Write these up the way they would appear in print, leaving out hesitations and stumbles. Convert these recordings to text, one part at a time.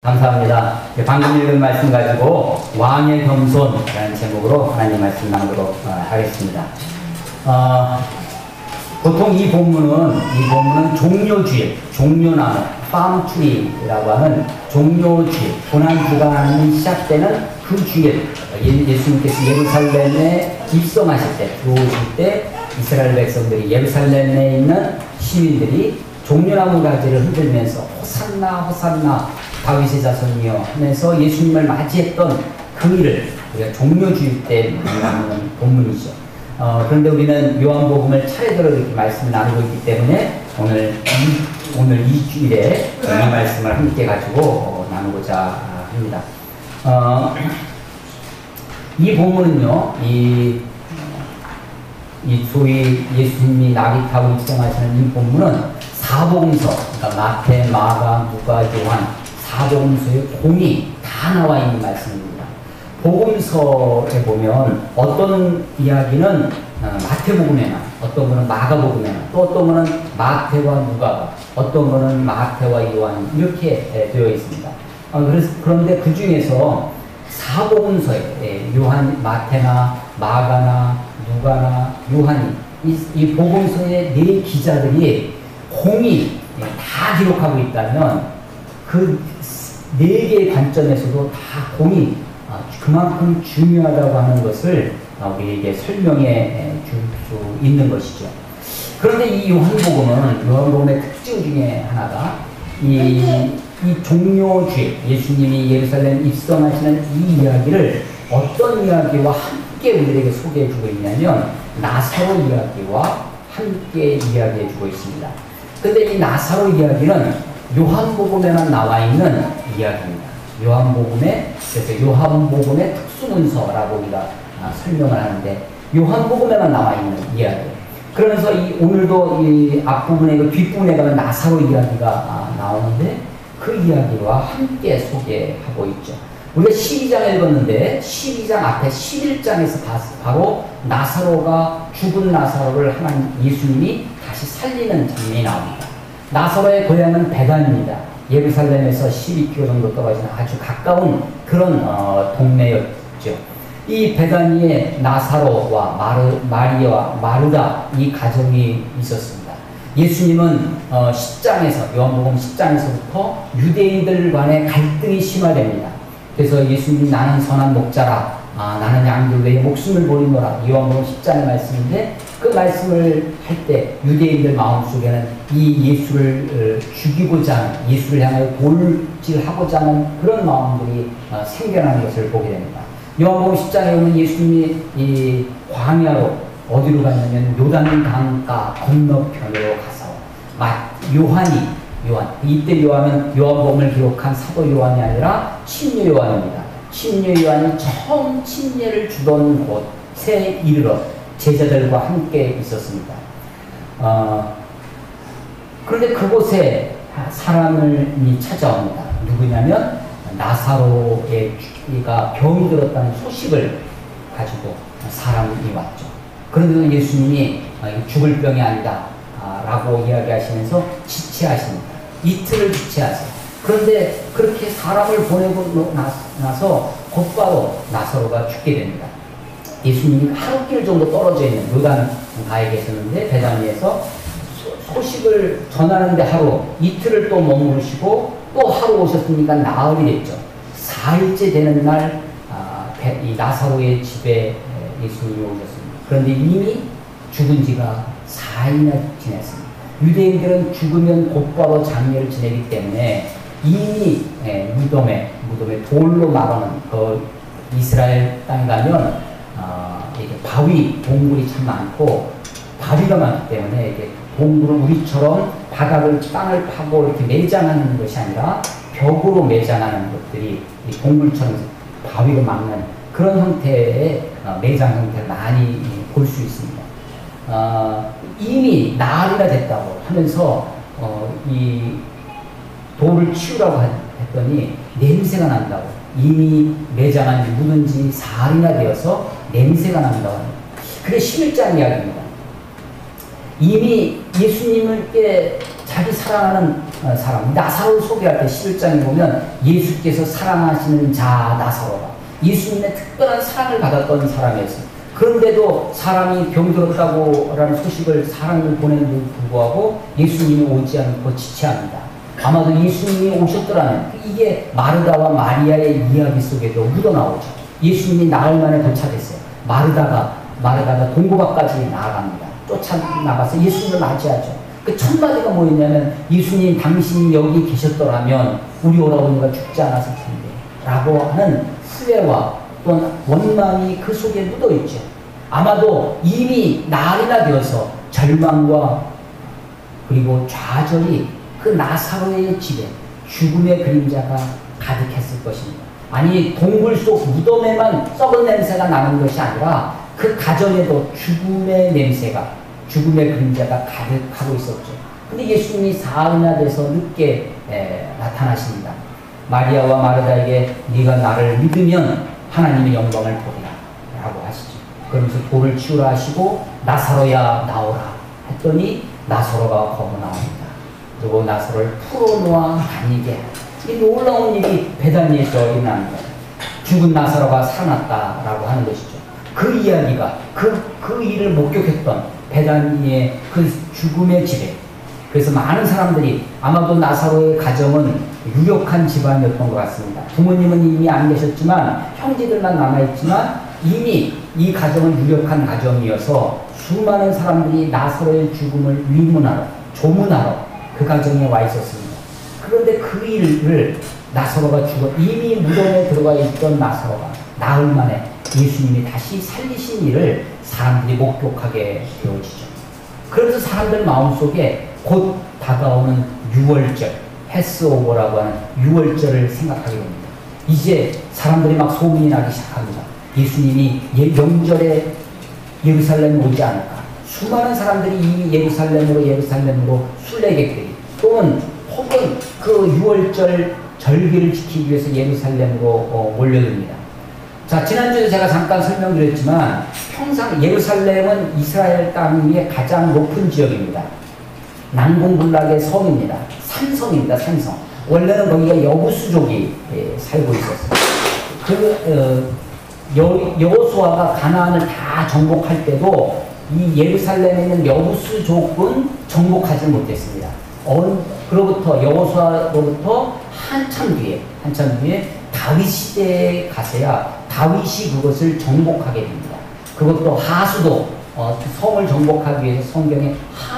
감사합니다. 방금 읽은 말씀 가지고 왕의 겸손이라는 제목으로 하나님 말씀 나누도록 하겠습니다. 보통 이 본문은 종려주일, 종려나무, 팜트리라고 하는 종려주일, 고난주간이 시작되는 그 주일, 예수님께서 예루살렘에 입성하실 때, 들어오실 때 이스라엘 백성들이 예루살렘에 있는 시민들이 종려나무 가지를 흔들면서 호산나 호산나 다윗의 자손이여 하면서 예수님을 맞이했던 그 일을 우리가 종려주일 때 나누는 본문이죠. 그런데 우리는 요한복음을 차례대로 이렇게 말씀을 나누고 있기 때문에 오늘 이 주일에 이 말씀을 함께 가지고 나누고자 합니다. 이 본문은요, 이 소위 예수님이 나귀 타고 입성하시는 이 본문은 사복음서, 그러니까 마태, 마가, 누가, 요한 사복음서의 공이 다 나와 있는 말씀입니다. 복음서에 보면 어떤 이야기는 마태복음에나, 어떤 거는 마가복음에나, 또 어떤 거는 마태와 누가가, 어떤 거는 마태와 요한 이렇게 되어 있습니다. 그런데 그 중에서 사복음서에 요한, 마태나 마가나 누가나 요한이 이 복음서의 네 기자들이 공이 다 기록하고 있다면 그 네 개의 관점에서도 다 공이 그만큼 중요하다고 하는 것을 우리에게 설명해 줄 수 있는 것이죠. 그런데 이 요한복음의 특징 중에 하나가 이 종려주일, 예수님이 예루살렘 입성하시는 이 이야기를 어떤 이야기와 함께 우리에게 소개해 주고 있냐면 나사로 이야기와 함께 이야기해 주고 있습니다. 그런데 이 나사로 이야기는 요한복음에만 나와 있는 이야기입니다. 그래서 요한복음의 특수문서라고 우리가 설명을 하는데 요한복음에만 나와 있는 이야기예요. 그러면서 오늘도 이 앞부분에 그 뒷부분에 가면 나사로 이야기가 나오는데 그 이야기와 함께 소개하고 있죠. 우리가 12장 읽었는데 12장 앞에 11장에서 바로 나사로가 죽은 나사로를 하나님 예수님이 다시 살리는 장면이 나옵니다. 나사로의 고향은 베단입니다. 예루살렘에서 12km 정도 떨어진 아주 가까운 그런 동네였죠. 이 베다니에 나사로와 마리아와 마르다 이 가정이 있었습니다. 예수님은 요한복음 10장에서부터 유대인들 간의 갈등이 심화됩니다. 그래서 예수님이 나는 선한 목자라, 나는 양들 외에 목숨을 버리노라, 요한복음 10장의 말씀인데 그 말씀을 할 때 유대인들 마음속에는 이 예수를 죽이고자 하는, 예수를 향하여 돌질하고자 하는 그런 마음들이 생겨나는 것을 보게 됩니다. 요한복음 10장에 보면 예수님이 이 광야로 어디로 갔냐면 요단 강가 건너편으로 가서 요한, 이때 요한은 요한복음을 기록한 사도 요한이 아니라 침례 요한입니다. 침례 요한이 처음 침례를 주던 곳에 이르러 제자들과 함께 있었습니다. 그런데 그곳에 사람이 찾아옵니다. 누구냐면 나사로가 병이 들었다는 소식을 가지고 사람이 왔죠. 그런데도 예수님이 죽을 병이 아니다 라고 이야기하시면서 지체하십니다. 이틀을 지체하세요. 그런데 그렇게 사람을 보내고 나서 곧바로 나사로가 죽게 됩니다. 예수님이 하루길 정도 떨어져 있는 요단 가에 계셨는데 베다니에서 소식을 전하는데 이틀을 또 머무르시고 또 하루 오셨으니까 나흘이 됐죠. 4일째 되는 날 이 나사로의 집에 예수님이 오셨습니다. 그런데 이미 죽은 지가 4일이나 지났습니다. 유대인들은 죽으면 곧바로 장례를 지내기 때문에 이미 무덤에 돌로 말하는 그 이스라엘 땅에 가면 이렇게 바위, 동굴이 참 많고 바위가 많기 때문에 이렇게 동굴은 우리처럼 땅을 파고 이렇게 매장하는 것이 아니라 벽으로 매장하는 것들이 이 동굴처럼 바위로 막는 그런 형태의 매장 형태를 많이 볼 수 있습니다. 이미 나흘이나 됐다고 하면서 이 돌을 치우라고 했더니 냄새가 난다고. 이미 매장한 묻은 지 4일이나 되어서 냄새가 난다고 합니다. 그게 11장 이야기입니다. 이미 예수님께 자기 사랑하는 사람. 나사로를 소개할 때 11장에 보면 예수께서 사랑하시는 자 나사로가 예수님의 특별한 사랑을 받았던 사람이었어요. 그런데도 사람이 병들었다고 라는 소식을 사람을 보내는데도 불구하고 예수님이 오지 않고 지체합니다. 아마도 예수님이 오셨더라면 이게 마르다와 마리아의 이야기 속에도 묻어나오죠. 예수님이 나흘 만에 도착했어요. 마르다가 동고밭까지 나아갑니다. 쫓아나가서 예수님을 맞이하죠. 그 첫 마디가 뭐였냐면 예수님 당신이 여기 계셨더라면 우리 오라버니가 죽지 않았을 텐데 라고 하는 후회와 또는 원망이 그 속에 묻어있죠. 아마도 이미 나흘이나 되어서 절망과 그리고 좌절이 그 나사로의 집에 죽음의 그림자가 가득했을 것입니다. 아니 동굴 속 무덤에만 썩은 냄새가 나는 것이 아니라 그 가정에도 죽음의 냄새가 죽음의 그림자가 가득하고 있었죠. 근데 예수님이 사흘이나 돼서 늦게 나타나십니다. 마리아와 마르다에게 네가 나를 믿으면 하나님의 영광을 보리라 라고 하시죠. 그러면서 돌을 치우라 하시고 나사로야 나오라 했더니 나사로가 거기 나옵니다. 그리고 나사로를 풀어놓아 다니게 이 놀라운 일이 베다니에서 일어나는 거예요. 죽은 나사로가 살아났다라고 하는 것이죠. 그 이야기가 그 일을 목격했던 베다니의 그 죽음의 집에 그래서 많은 사람들이 아마도 나사로의 가정은 유력한 집안이었던 것 같습니다. 부모님은 이미 안 계셨지만 형제들만 남아있지만 이미 이 가정은 유력한 가정이어서 수많은 사람들이 나사로의 죽음을 위문하러 조문하러 그 가정에 와 있었습니다. 그런데 그 일을 나사로가 죽어 이미 무덤에 들어가 있던 나사로가 나흘 만에 예수님이 다시 살리신 일을 사람들이 목격하게 되어지죠. 그래서 사람들 마음속에 곧 다가오는 유월절, 패스오버라고 하는 유월절을 생각하게 됩니다. 이제 사람들이 막 소문이 나기 시작합니다. 예수님이 명절에 예루살렘에 오지 않을까. 수많은 사람들이 이미 예루살렘으로 순례객들이 또는 혹은 그 유월절 절기를 지키기 위해서 예루살렘으로 몰려듭니다. 자, 지난주에 제가 잠깐 설명드렸지만 평상 예루살렘은 이스라엘 땅 위에 가장 높은 지역입니다. 난공불락의 성입니다. 산성입니다. 산성. 원래는 거기가 여부수족이 살고 있었어요. 여호수아가 가나안을 다 정복할 때도 이 예루살렘에 있는 여부수족은 정복하지 못했습니다. 그로부터 여호수아로부터 한참 뒤에 다윗 시대에 가서야 다윗이 그것을 정복하게 됩니다. 그것도 하수도 성을 정복하기 위해서 성경에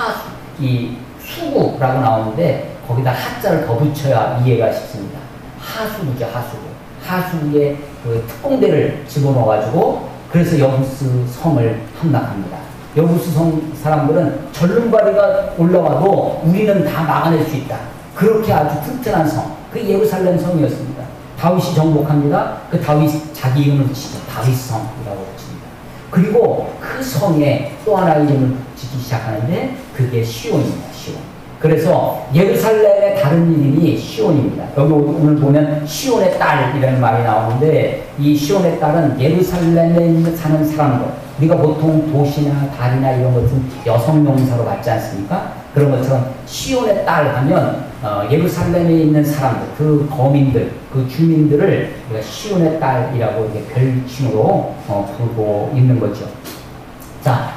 이 수구라고 나오는데 거기다 하자를 더 붙여야 이해가 쉽습니다. 하수구죠. 하수구에 그 특공대를 집어넣어가지고 그래서 여부스 성을 함락합니다. 여부스 성 사람들은 전륜발이가 올라와도 우리는 다 막아낼 수 있다. 그렇게 아주 튼튼한 성, 그 예루살렘 성이었습니다. 다윗이 정복합니다. 그 다윗 자기 이름을 붙이죠. 다윗성이라고 붙입니다. 그리고 그 성에 또 하나의 이름을 붙이기 시작하는데 그게 시온입니다. 시온. 그래서 예루살렘의 다른 이름이 시온입니다. 여기 오늘 보면 시온의 딸이라는 말이 나오는데 이 시온의 딸은 예루살렘에 사는 사람들, 우리가 보통 도시나 달이나 이런 것은 여성 명사로 받지 않습니까? 그런 것처럼 시온의 딸 하면 예루살렘에 있는 사람들, 그 거민들, 그 주민들을 우리가 시온의 딸이라고 이렇게 별칭으로 부르고 있는 거죠. 자,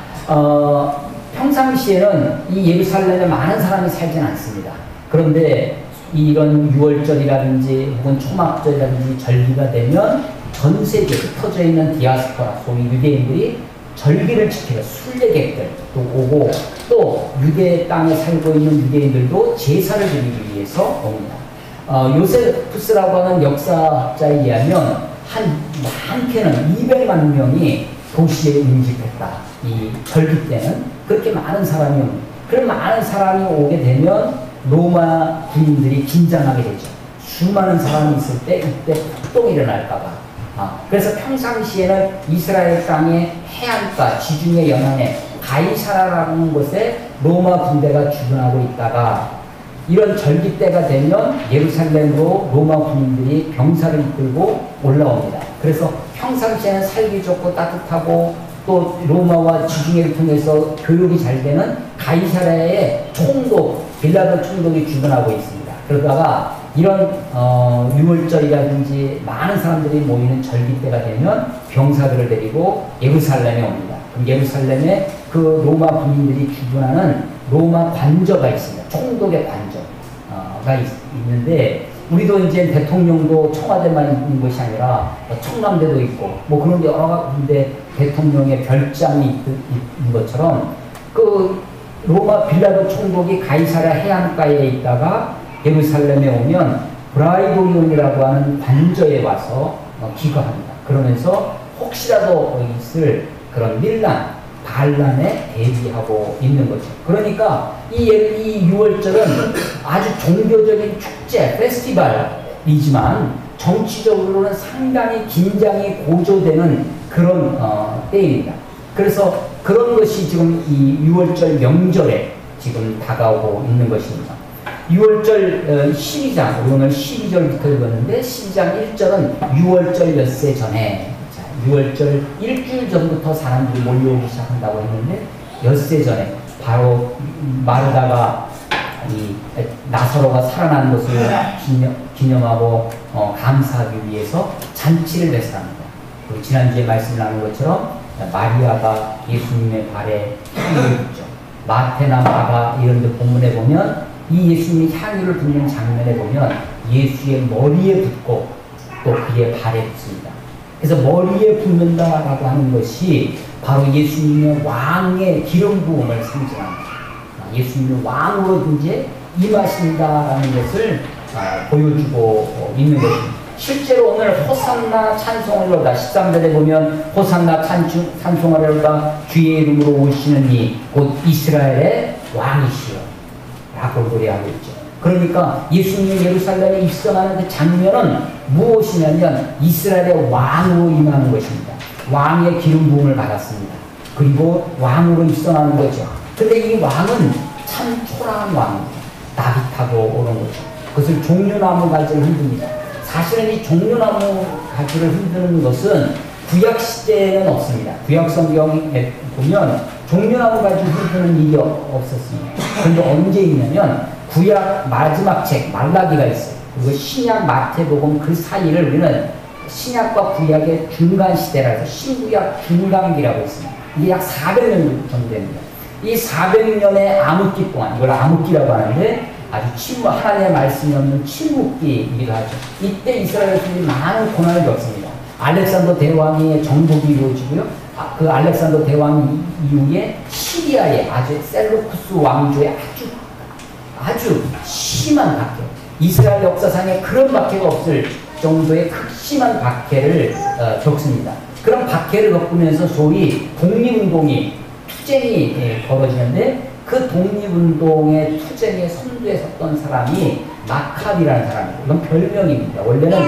평상시에는 이 예루살렘에 많은 사람이 살진 않습니다. 그런데 이런 유월절이라든지 혹은 초막절이라든지 절기가 되면 전 세계 흩어져 있는 디아스포라, 소위 유대인들이 절기를 지키러 순례객들도 오고 또 유대 땅에 살고 있는 유대인들도 제사를 드리기 위해서 옵니다. 요세푸스라고 하는 역사학자에 의하면 많게는 200만 명이 도시에 임집했다. 이 절기 때는 그렇게 많은 사람이 옵니다. 그런 많은 사람이 오게 되면 로마 군인들이 긴장하게 되죠. 수많은 사람이 있을 때 이때 폭동이 일어날까봐. 그래서 평상시에는 이스라엘 땅의 해안가 지중해 연안에 가이사라라는 곳에 로마 군대가 주둔하고 있다가 이런 절기 때가 되면 예루살렘으로 로마 군인들이 병사를 이끌고 올라옵니다. 그래서 평상시에는 살기 좋고 따뜻하고 또 로마와 지중해를 통해서 교육이 잘 되는 가이사라의 총독 빌라도 총독이 주둔하고 있습니다. 그러다가 이런 6월절이라든지 많은 사람들이 모이는 절기 때가 되면 병사들을 데리고 예루살렘에 옵니다. 그럼 예루살렘에 그 로마 군인들이 주둔하는 로마 관저가 있습니다. 총독의 관저가 있는데, 우리도 이제 대통령도 청와대만 있는 것이 아니라 청남대도 있고 뭐 그런 데 여러 군데 대통령의 별장이 있는 것처럼, 그 로마 빌라도 총독이 가이사랴 해안가에 있다가 예루살렘에 오면 브라이도리온이라고 하는 관저에 와서 기거합니다. 그러면서 혹시라도 있을 그런 밀란, 반란에 대비하고 있는 거죠. 그러니까 이 6월절은 아주 종교적인 축제, 페스티벌이지만 정치적으로는 상당히 긴장이 고조되는 그런 때입니다. 그래서 그런 것이 지금 이 6월절 명절에 지금 다가오고 있는 것입니다. 6월절 12장, 오늘 12절부터 읽었는데 12장 1절은 6월절 엿새 전에, 6월절 일주일 전부터 사람들이 몰려오기 시작한다고 했는데, 엿새 전에 바로 마르다가 이 나사로가 살아난 것을 기념하고 감사하기 위해서 잔치를 베풀합니다. 그리고 지난주에 말씀 나눈 것처럼 마리아가 예수님의 발에 향유를 붓죠. 마태나 마가 이런 데 본문에 보면 이 예수님이 향유를 붓는 장면에 보면 예수의 머리에 붓고 또 그의 발에 붓습니다. 그래서 머리에 붓는다라고 하는 것이 바로 예수님의 왕의 기름 부음을 상징합니다. 예수님은 왕으로 이제 임하신다라는 것을 보여주고 있는 것입니다. 실제로 오늘 호산나 찬송하려다 13절에 보면 호산나 찬송하려다 주의 이름으로 오시는 이 곧 이스라엘의 왕이시여 라고 노래하고 있죠. 그러니까 예수님이 예루살렘에 입성하는 그 장면은 무엇이냐면 이스라엘의 왕으로 임하는 것입니다. 왕의 기름 부음을 받았습니다. 그리고 왕으로 입성하는 거죠. 근데 이 왕은 참 초라한 왕입니다. 나비타고 오는 거죠. 그것을 종려나무 가지를 흔듭니다. 사실은 이 종려나무 가지를 흔드는 것은 구약 시대에는 없습니다. 구약 성경에 보면 종려나무 가지를 흔드는 일이 없었습니다. 그런데 언제 있냐면 구약 마지막 책 말라기가 있어요. 그리고 신약 마태복음 그 사이를 우리는 신약과 구약의 중간 시대라 해서 신구약 중간기라고 있습니다. 이게 약 400년 정도 됩니다. 이 400년의 암흑기 동안, 이걸 암흑기라고 하는데 아주 하나님의 말씀이 없는 침묵기이기도 하죠. 이때 이스라엘 백성들이 많은 고난을 겪습니다. 알렉산더 대왕의 정복이 이루어지고요. 그 알렉산더 대왕 이후에 시리아의 아주 셀루쿠스 왕조의 아주 심한 박해, 이스라엘 역사상에 그런 박해가 없을 정도의 극심한 박해를 겪습니다. 그런 박해를 겪으면서 소위 독립운동이, 투쟁이 벌어지는데 그 독립운동의 투쟁의 선두에 섰던 사람이 마카비라는 사람입니다. 이건 별명입니다. 원래는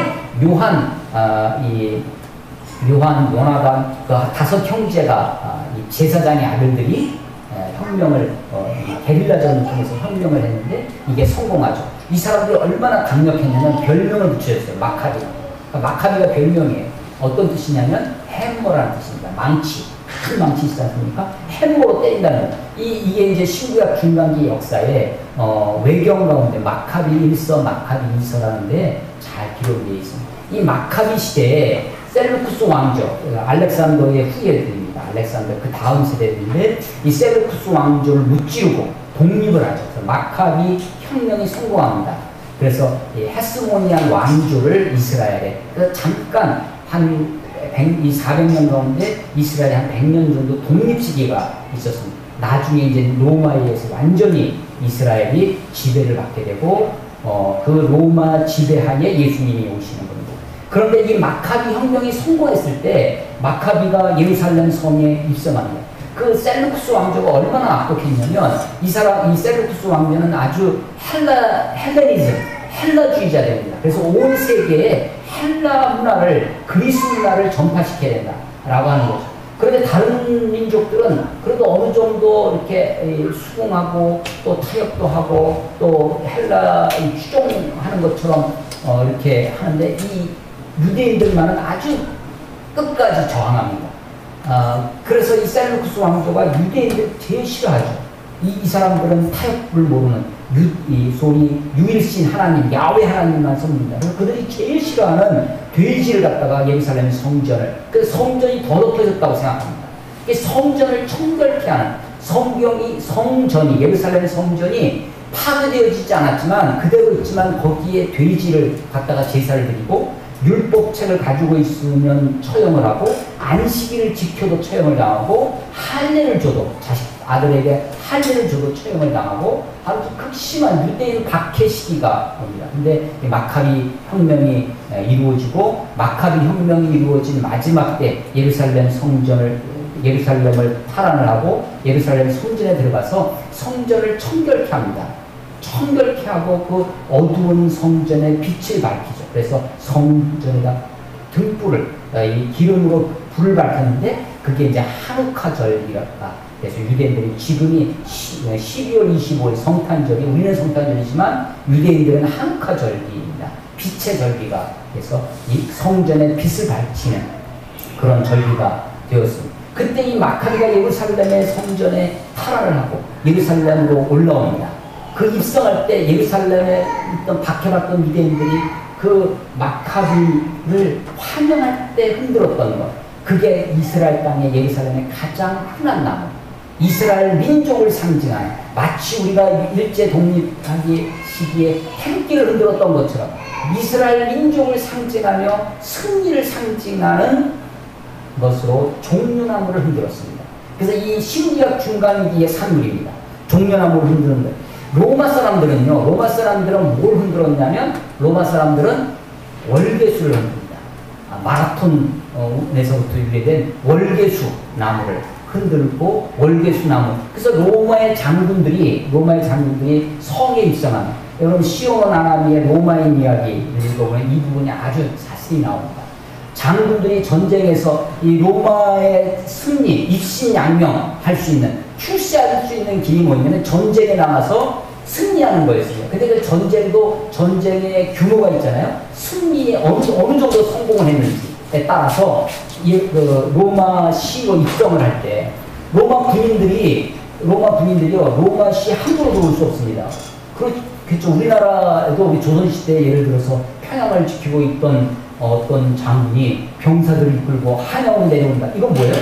요한, 요나단, 그 5 형제가 제사장의 아들들이 혁명을 게릴라전을 통해서 혁명을 했는데 이게 성공하죠. 이 사람들이 얼마나 강력했냐면 별명을 붙여줬어요. 마카비. 그러니까 마카비가 별명이에요. 어떤 뜻이냐면 해머라는 뜻입니다. 망치, 큰 망치 있지 않습니까? 해머로 때린다는 거예요. 이게 이제 신구약 중간기 역사에 외경 가운데 마카비 1서, 마카비 2서라는데 잘 기록이 되어 있습니다. 이 마카비 시대에 셀루쿠스 왕조, 알렉산더의 후예들입니다. 알렉산더 그 다음 세대들인데 이 셀루쿠스 왕조를 무찌르고 독립을 하죠. 그래서 마카비 혁명이 성공합니다. 그래서 이 헤스모니안 왕조를 이스라엘에 잠깐 이 400년 가운데 이스라엘에 한 100년 정도 독립 시기가 있었습니다. 나중에 이제 로마에 의해서 완전히 이스라엘이 지배를 받게 되고 그 로마 지배하에 예수님이 오시는 겁니다. 그런데 이 마카비 혁명이 성공했을 때 마카비가 예루살렘 성에 입성합니다. 그 셀루쿠스 왕조가 얼마나 악독했냐면 이 셀루쿠스 왕조는 아주 헬라주의자 됩니다. 그래서 온 세계에 헬라 문화를, 그리스 문화를 전파시켜야 된다라고 하는 거죠. 그런데 다른 민족들은 그래도 어느 정도 이렇게 수긍하고 또 타협도 하고 또 헬라 추종하는 것처럼 이렇게 하는데 이 유대인들만은 아주 끝까지 저항합니다. 그래서 이 셀루쿠스 왕조가 유대인들 제일 싫어하죠. 이 사람들은 타협을 모르는 소위 유일신 하나님, 야훼 하나님만 섬깁니다. 그래서 그들이 제일 싫어하는 돼지를 갖다가 예루살렘 성전을, 그 성전이 더럽혀졌다고 생각합니다. 성전을 청결케 하는 성전이, 예루살렘 성전이 파괴되어지지 않았지만 그대로 있지만 거기에 돼지를 갖다가 제사를 드리고 율법책을 가지고 있으면 처형을 하고 안식일을 지켜도 처형을 당하고 할례를 줘도 아들에게 할례를 줘도 처형을 당하고 아주 극심한 유대인 박해 시기가 옵니다. 근데 마카비 혁명이 이루어지고 마카비 혁명이 이루어진 마지막 때 예루살렘을 탈환을 하고 예루살렘 성전에 들어가서 성전을 청결케 합니다. 청결케 하고 그 어두운 성전에 빛을 밝히죠. 그래서 성전에다 등불을, 이 기름으로 불을 밝혔는데 그게 이제 하누카 절기랄까. 그래서 유대인들이 지금이 12월 25일 성탄절이, 우리는 성탄절이지만 유대인들은 하누카 절기입니다. 빛의 절기가 돼서 이 성전에 빛을 밝히는 그런 절기가 되었습니다. 그때 이 마카비가 예루살렘의 성전에 탈환을 하고 예루살렘으로 올라옵니다. 그 입성할 때 예루살렘에 있던 박해받던 유대인들이 그 마카비를 환영할 때 흔들었던 것, 그게 이스라엘 땅의 예루살렘의 가장 흔한 나무, 이스라엘 민족을 상징하는, 마치 우리가 일제 독립하기 시기에 태극기를 흔들었던 것처럼 이스라엘 민족을 상징하며 승리를 상징하는 것으로 종려나무를 흔들었습니다. 그래서 이 신구약 중간기의 산물입니다. 종려나무를 흔드는 것. 로마 사람들은 뭘 흔들었냐면, 로마 사람들은 월계수를 흔듭니다. 마라톤에서부터 유래된 월계수 나무를 흔들고, 월계수 나무. 그래서 로마의 장군들이 성에 입성합니다. 여러분 시온 아나미의 로마인 이야기를 읽어보면 이 부분이 아주 자세히 나옵니다. 장군들이 전쟁에서 이 로마의 승리, 입신양명할 수 있는, 출세할 수 있는 길이 뭐냐면 전쟁에 나가서 승리하는 거였어요. 근데 그 전쟁의 규모가 있잖아요. 승리에 어느 정도 성공을 했는지에 따라서 로마 시로 입성을 할 때 로마 군인들이요, 로마 시 함부로 들어올 수 없습니다. 그렇죠. 우리나라에도 우리 조선시대에 예를 들어서 평양을 지키고 있던 어떤 장군이 병사들을 이끌고 한양으로 내려온다. 이건 뭐예요?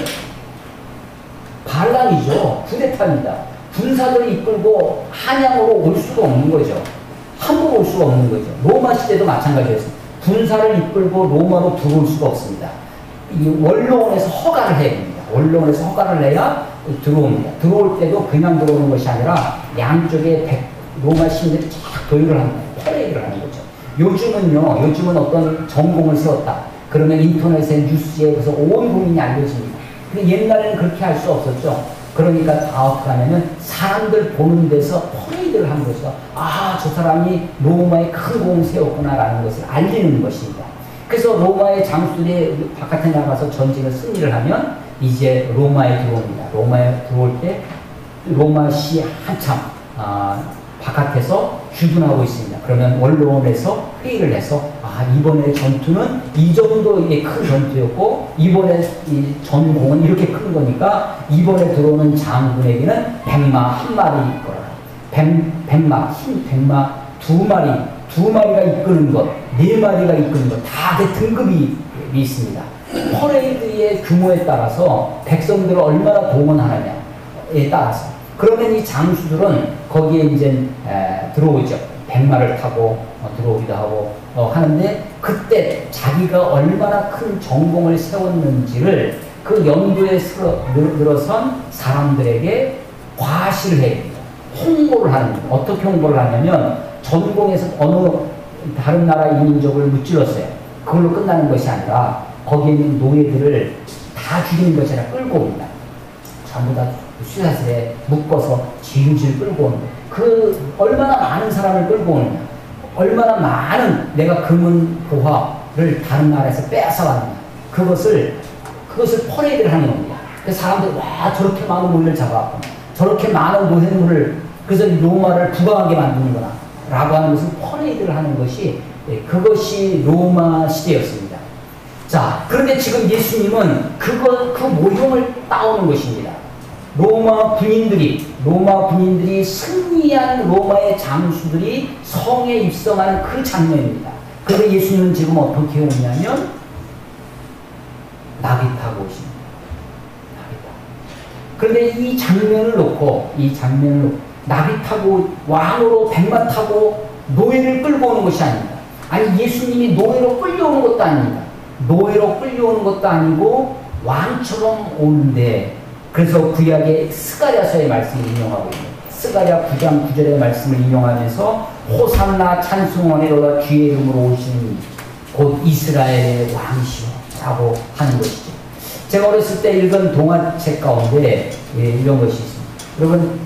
반란이죠. 쿠데타입니다. 군사들을 이끌고 한양으로 올 수가 없는 거죠. 함부로 올 수가 없는 거죠. 로마 시대도 마찬가지였습니다. 군사를 이끌고 로마로 들어올 수가 없습니다. 이 원로원에서 허가를 해야 됩니다. 원로원에서 허가를 내야 들어옵니다. 들어올 때도 그냥 들어오는 것이 아니라 양쪽에 로마 시민들이 쫙 도열을 합니다. 퍼레이드를 하는 거죠. 요즘은 어떤 전공을 세웠다. 그러면 인터넷에, 뉴스에, 그래서 온 국민이 알려집니다. 근데 옛날에는 그렇게 할 수 없었죠. 그러니까 다 어떻게 하냐면 사람들 보는 데서 퍼레이드를 한 거죠. 저 사람이 로마에 큰 공을 세웠구나라는 것을 알리는 것입니다. 그래서 로마의 장수들이 바깥에 나가서 전쟁을 승리를 하면 이제 로마에 들어옵니다. 로마에 들어올 때 로마시 한참 바깥에서 주둔하고 있습니다. 그러면 원로원에서 회의를 해서 이번에 전투는 이 정도의 큰 전투였고 이번에 이 전공은 이렇게 큰 거니까 이번에 들어오는 장군에게는 백마 한 마리 있거라. 백마 두 마리가 이끄는 것, 네 마리가 이끄는 것, 다 그 등급이 있습니다. 퍼레이드의 규모에 따라서 백성들을 얼마나 동원하느냐에 따라서. 그러면 이 장수들은 거기에 이제 들어오죠. 백마를 타고 들어오기도 하고 하는데, 그때 자기가 얼마나 큰 전공을 세웠는지를 그 연도에 들어선 사람들에게 과시를 해야 됩니다. 홍보를 하는 거예요. 어떻게 홍보를 하냐면, 전공에서 어느 다른 나라 이민족을 무찔렀어요. 그걸로 끝나는 것이 아니라 거기에 있는 노예들을 다 죽이는 것이 아니라 끌고 옵니다. 전부 다 쇠사슬에 묶어서 질질 끌고 오는 거예요. 그 얼마나 많은 사람을 끌고 오느냐, 얼마나 많은 내가 금은 보화를 다른 나라에서 빼앗아왔느냐, 그것을 퍼레이드를 하는 겁니다. 그래서 사람들이 저렇게 많은 노예를 잡아왔구나, 저렇게 많은 노예물을, 그래서 로마를 부강하게 만드는구나 라고 하는 것을 퍼레이드를 하는 것이, 그것이 로마 시대였습니다. 자, 그런데 지금 예수님은 그 모형을 따오는 것입니다. 로마 군인들이 승리한 로마의 장수들이 성에 입성하는 그 장면입니다. 그런데 예수님은 지금 어떻게 오냐면 나귀 타고 오십니다. 그런데 이 장면을 놓고 나귀 타고 왕으로 백마 타고 노예를 끌고 오는 것이 아닙니다. 아니 예수님이 노예로 끌려오는 것도 아닙니다. 노예로 끌려오는 것도 아니고 왕처럼 오는데, 그래서 구약의 스가랴서의 말씀을 인용하고 있는 스가랴 9장 9절의 말씀을 인용하면서 호산나 찬송하리로다 주의 이름으로 오시는 곧 이스라엘의 왕이시오 라고 하는 것이죠. 제가 어렸을 때 읽은 동화책 가운데 이런 것이 있습니다. 여러분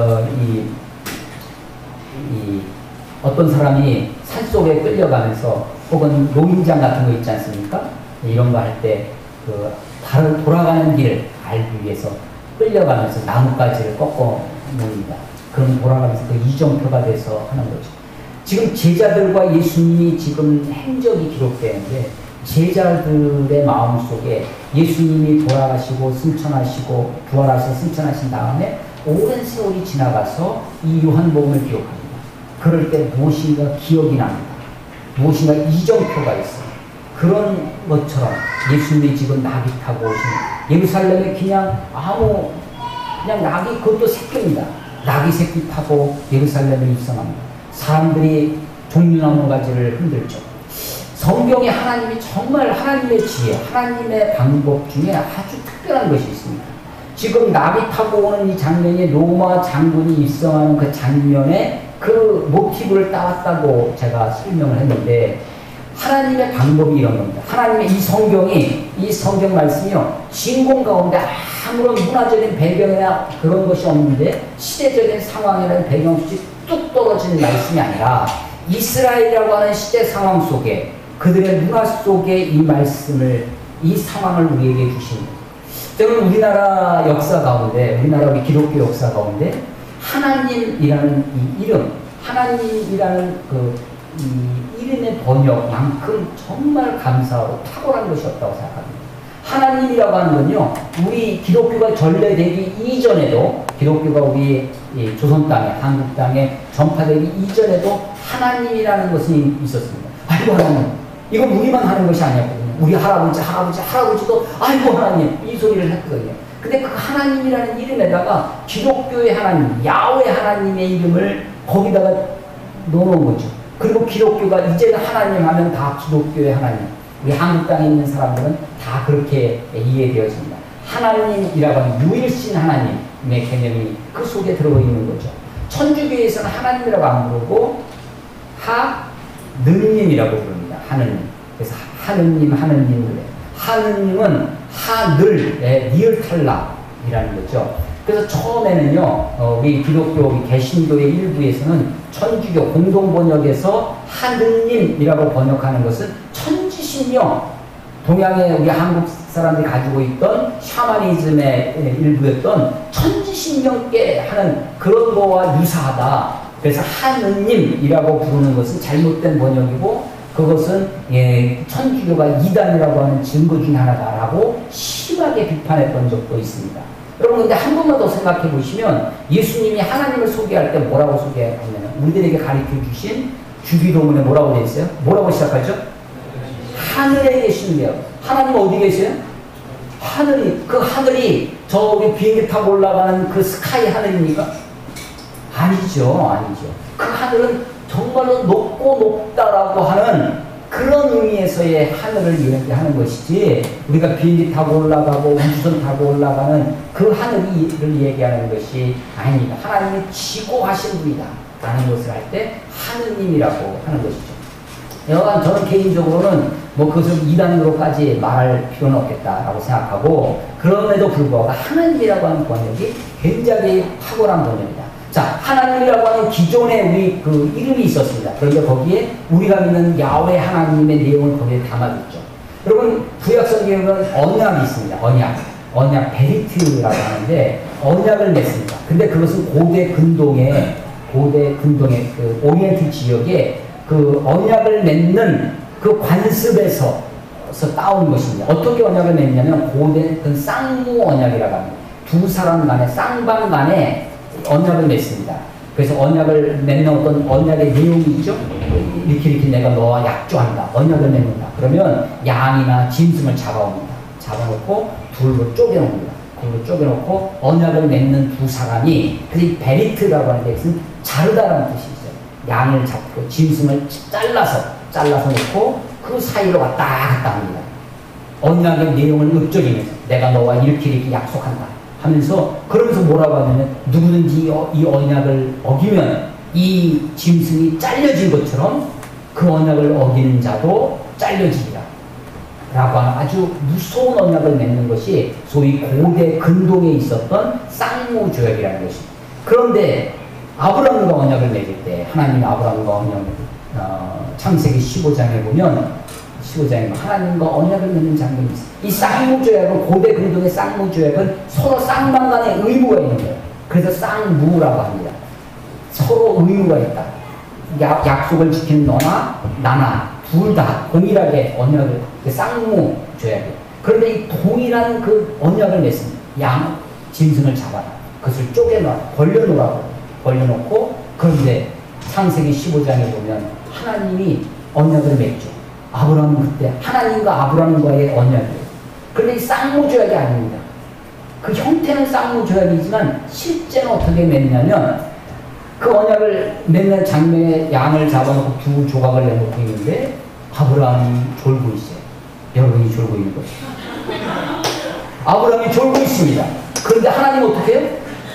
어떤 사람이 산속에 끌려가면서 혹은 노인장 같은 거 있지 않습니까? 이런 거 할 때 다른 돌아가는 길을 알기 위해서 끌려가면서 나뭇가지를 꺾어 놓습니다. 그럼 돌아가면서 그 이정표가 돼서 하는 거죠. 지금 제자들과 예수님이 지금 행적이 기록되는데, 제자들의 마음속에 예수님이 돌아가시고 승천하시고 부활하셔서 승천하신 다음에 오랜 세월이 지나가서 이 요한복음을 기록합니다. 그럴 때 무엇인가 기억이 납니다. 무엇인가 이정표가 있어요. 그런 것처럼 예수님이 지금 나귀 타고 오신 예루살렘에 그냥 나귀, 그것도 새끼입니다. 나귀 새끼 타고 예루살렘에 입성합니다. 사람들이 종려나무 가지를 흔들죠. 성경에 하나님이 정말 하나님의 지혜, 하나님의 방법 중에 아주 특별한 것이 있습니다. 지금 나귀 타고 오는 이 장면이 로마 장군이 입성하는 그 장면에 그 모티브를 따왔다고 제가 설명을 했는데, 하나님의 방법이 이런 겁니다. 하나님의 이 성경 말씀이요, 진공 가운데 아무런 문화적인 배경이나 그런 것이 없는데 시대적인 상황이나 배경 없이 뚝 떨어지는 말씀이 아니라 이스라엘이라고 하는 시대 상황 속에, 그들의 문화 속에 이 말씀을, 이 상황을 우리에게 주십니다. 여러분, 우리나라 역사 가운데, 우리 기독교 역사 가운데 하나님이라는 이 이름, 하나님이라는 이 이름의 번역만큼 정말 감사하고 탁월한 것이 없다고 생각합니다. 하나님이라고 하는 건요, 우리 기독교가 전래되기 이전에도, 기독교가 우리 조선 땅에, 한국 땅에 전파되기 이전에도 하나님이라는 것이 있었습니다. 아이고 하나님, 이건 우리만 하는 것이 아니었거든요. 우리 할아버지도 아이고 하나님 이 소리를 했거든요. 근데 그 하나님이라는 이름에다가 기독교의 하나님, 야훼 하나님의 이름을 거기다가 넣어놓은 거죠. 그리고 기독교가 이제는 하나님 하면 다 기독교의 하나님. 우리 한국 땅에 있는 사람들은 다 그렇게 이해되어집니다. 하나님이라고 하는 유일신 하나님의 개념이 그 속에 들어가 있는 거죠. 천주교에서는 하나님이라고 안 부르고 하느님이라고 부릅니다. 하느님. 그래서 하느님 그래. 하느님은 하늘의 니을탈락이라는 거죠. 그래서 처음에는요, 우리 기독교, 우리 개신교의 일부에서는 천주교 공동번역에서 하느님이라고 번역하는 것은 천지신명, 동양의 우리 한국 사람들이 가지고 있던 샤머니즘의 일부였던 천지신명께 하는 그런 거와 유사하다. 그래서 하느님이라고 부르는 것은 잘못된 번역이고, 그것은 천주교가 이단이라고 하는 증거 중에 하나다라고 심하게 비판했던 적도 있습니다. 여러분, 근데 한 번만 더 생각해 보시면, 예수님이 하나님을 소개할 때 뭐라고 소개하냐면, 우리들에게 가르쳐 주신 주기도문에 뭐라고 되어 있어요? 뭐라고 시작하죠? 하늘에 계시는데요. 하나님 어디 계세요? 그 하늘이 저기 비행기 타고 올라가는 그 스카이 하늘입니까? 아니죠. 그 하늘은 정말로 높고 높다라고 하는 그런 의미에서의 하늘을 이야기하는 것이지, 우리가 비행기 타고 올라가고 우주선 타고 올라가는 그 하늘을 얘기하는 것이 아닙니다. 하나님이 지고하신 분이다 라는 것을 할 때 하느님이라고 하는 것이죠. 여간 저는 개인적으로는 그것을 이단으로까지 말할 필요는 없겠다라고 생각하고, 그럼에도 불구하고 하나님이라고 하는 번역이 굉장히 탁월한 번역이다. 자, 하나님이라고 하는 기존에 우리 그 이름이 있었습니다. 그런데 거기에 우리가 믿는 야훼 하나님의 내용을 거기에 담아뒀죠. 여러분, 구약성경에는 언약이 있습니다. 언약 베리트라고 하는데 언약을 맺습니다. 근데 그것은 고대 근동의 그 오리엔트 지역에 그 언약을 맺는 그 관습에서 따온 것입니다. 어떻게 언약을 맺냐면 고대 그 쌍무 언약이라고 합니다. 두 사람 간에 쌍방 간에 언약을 맺습니다. 그래서 언약을 맺는 어떤 언약의 내용이 있죠. 이렇게 내가 너와 약조한다. 언약을 맺는다. 그러면 양이나 짐승을 잡아옵니다. 잡아놓고 둘로 쪼개놓습니다. 둘로 쪼개놓고 언약을 맺는 두 사람이 그 베리트라고 하는 게 있으면 자르다라는 뜻이 있어요. 양을 잡고 짐승을 잘라서 놓고 그 사이로 왔다 갔다 합니다. 언약의 내용을 읊조리면서 내가 너와 이렇게 약속한다 하면서 그러면서 뭐라고 하냐면 누구든지 이 언약을 어기면 이 짐승이 잘려진 것처럼 그 언약을 어기는 자도 잘려지리라 라고 하는 아주 무서운 언약을 맺는 것이 소위 고대 근동에 있었던 쌍무조약이라는 것입니다. 그런데 아브라함과 언약을 맺을 때 하나님이 아브라함과 언약을 창세기 15장에 보면 15장에 하나님과 언약을 맺는 장면이 있어요. 이 쌍무조약은 고대 근동의 쌍무조약은 서로 쌍방 간의 의무가 있는 거예요. 그래서 쌍무라고 합니다. 서로 의무가 있다. 약속을 지키는 너나 나나 둘 다 동일하게 언약을 쌍무조약이에요. 그런데 이 동일한 그 언약을 맺습니다. 양 짐승을 잡아라. 그것을 쪼개놔 벌려놓고 그런데 창세기 15장에 보면 하나님이 언약을 맺죠. 아브라함은 그때 하나님과 아브라함과의 언약이에요. 그런데 이 쌍무조약이 아닙니다. 그 형태는 쌍무조약이지만 실제는 어떻게 맺냐면 그 언약을 맺는 장면에 양을 잡아놓고 두 조각을 내놓고 있는데 아브라함이 졸고 있어요. 여러분이 졸고 있는 거죠. 아브라함이 졸고 있습니다. 그런데 하나님 어떻게 해요?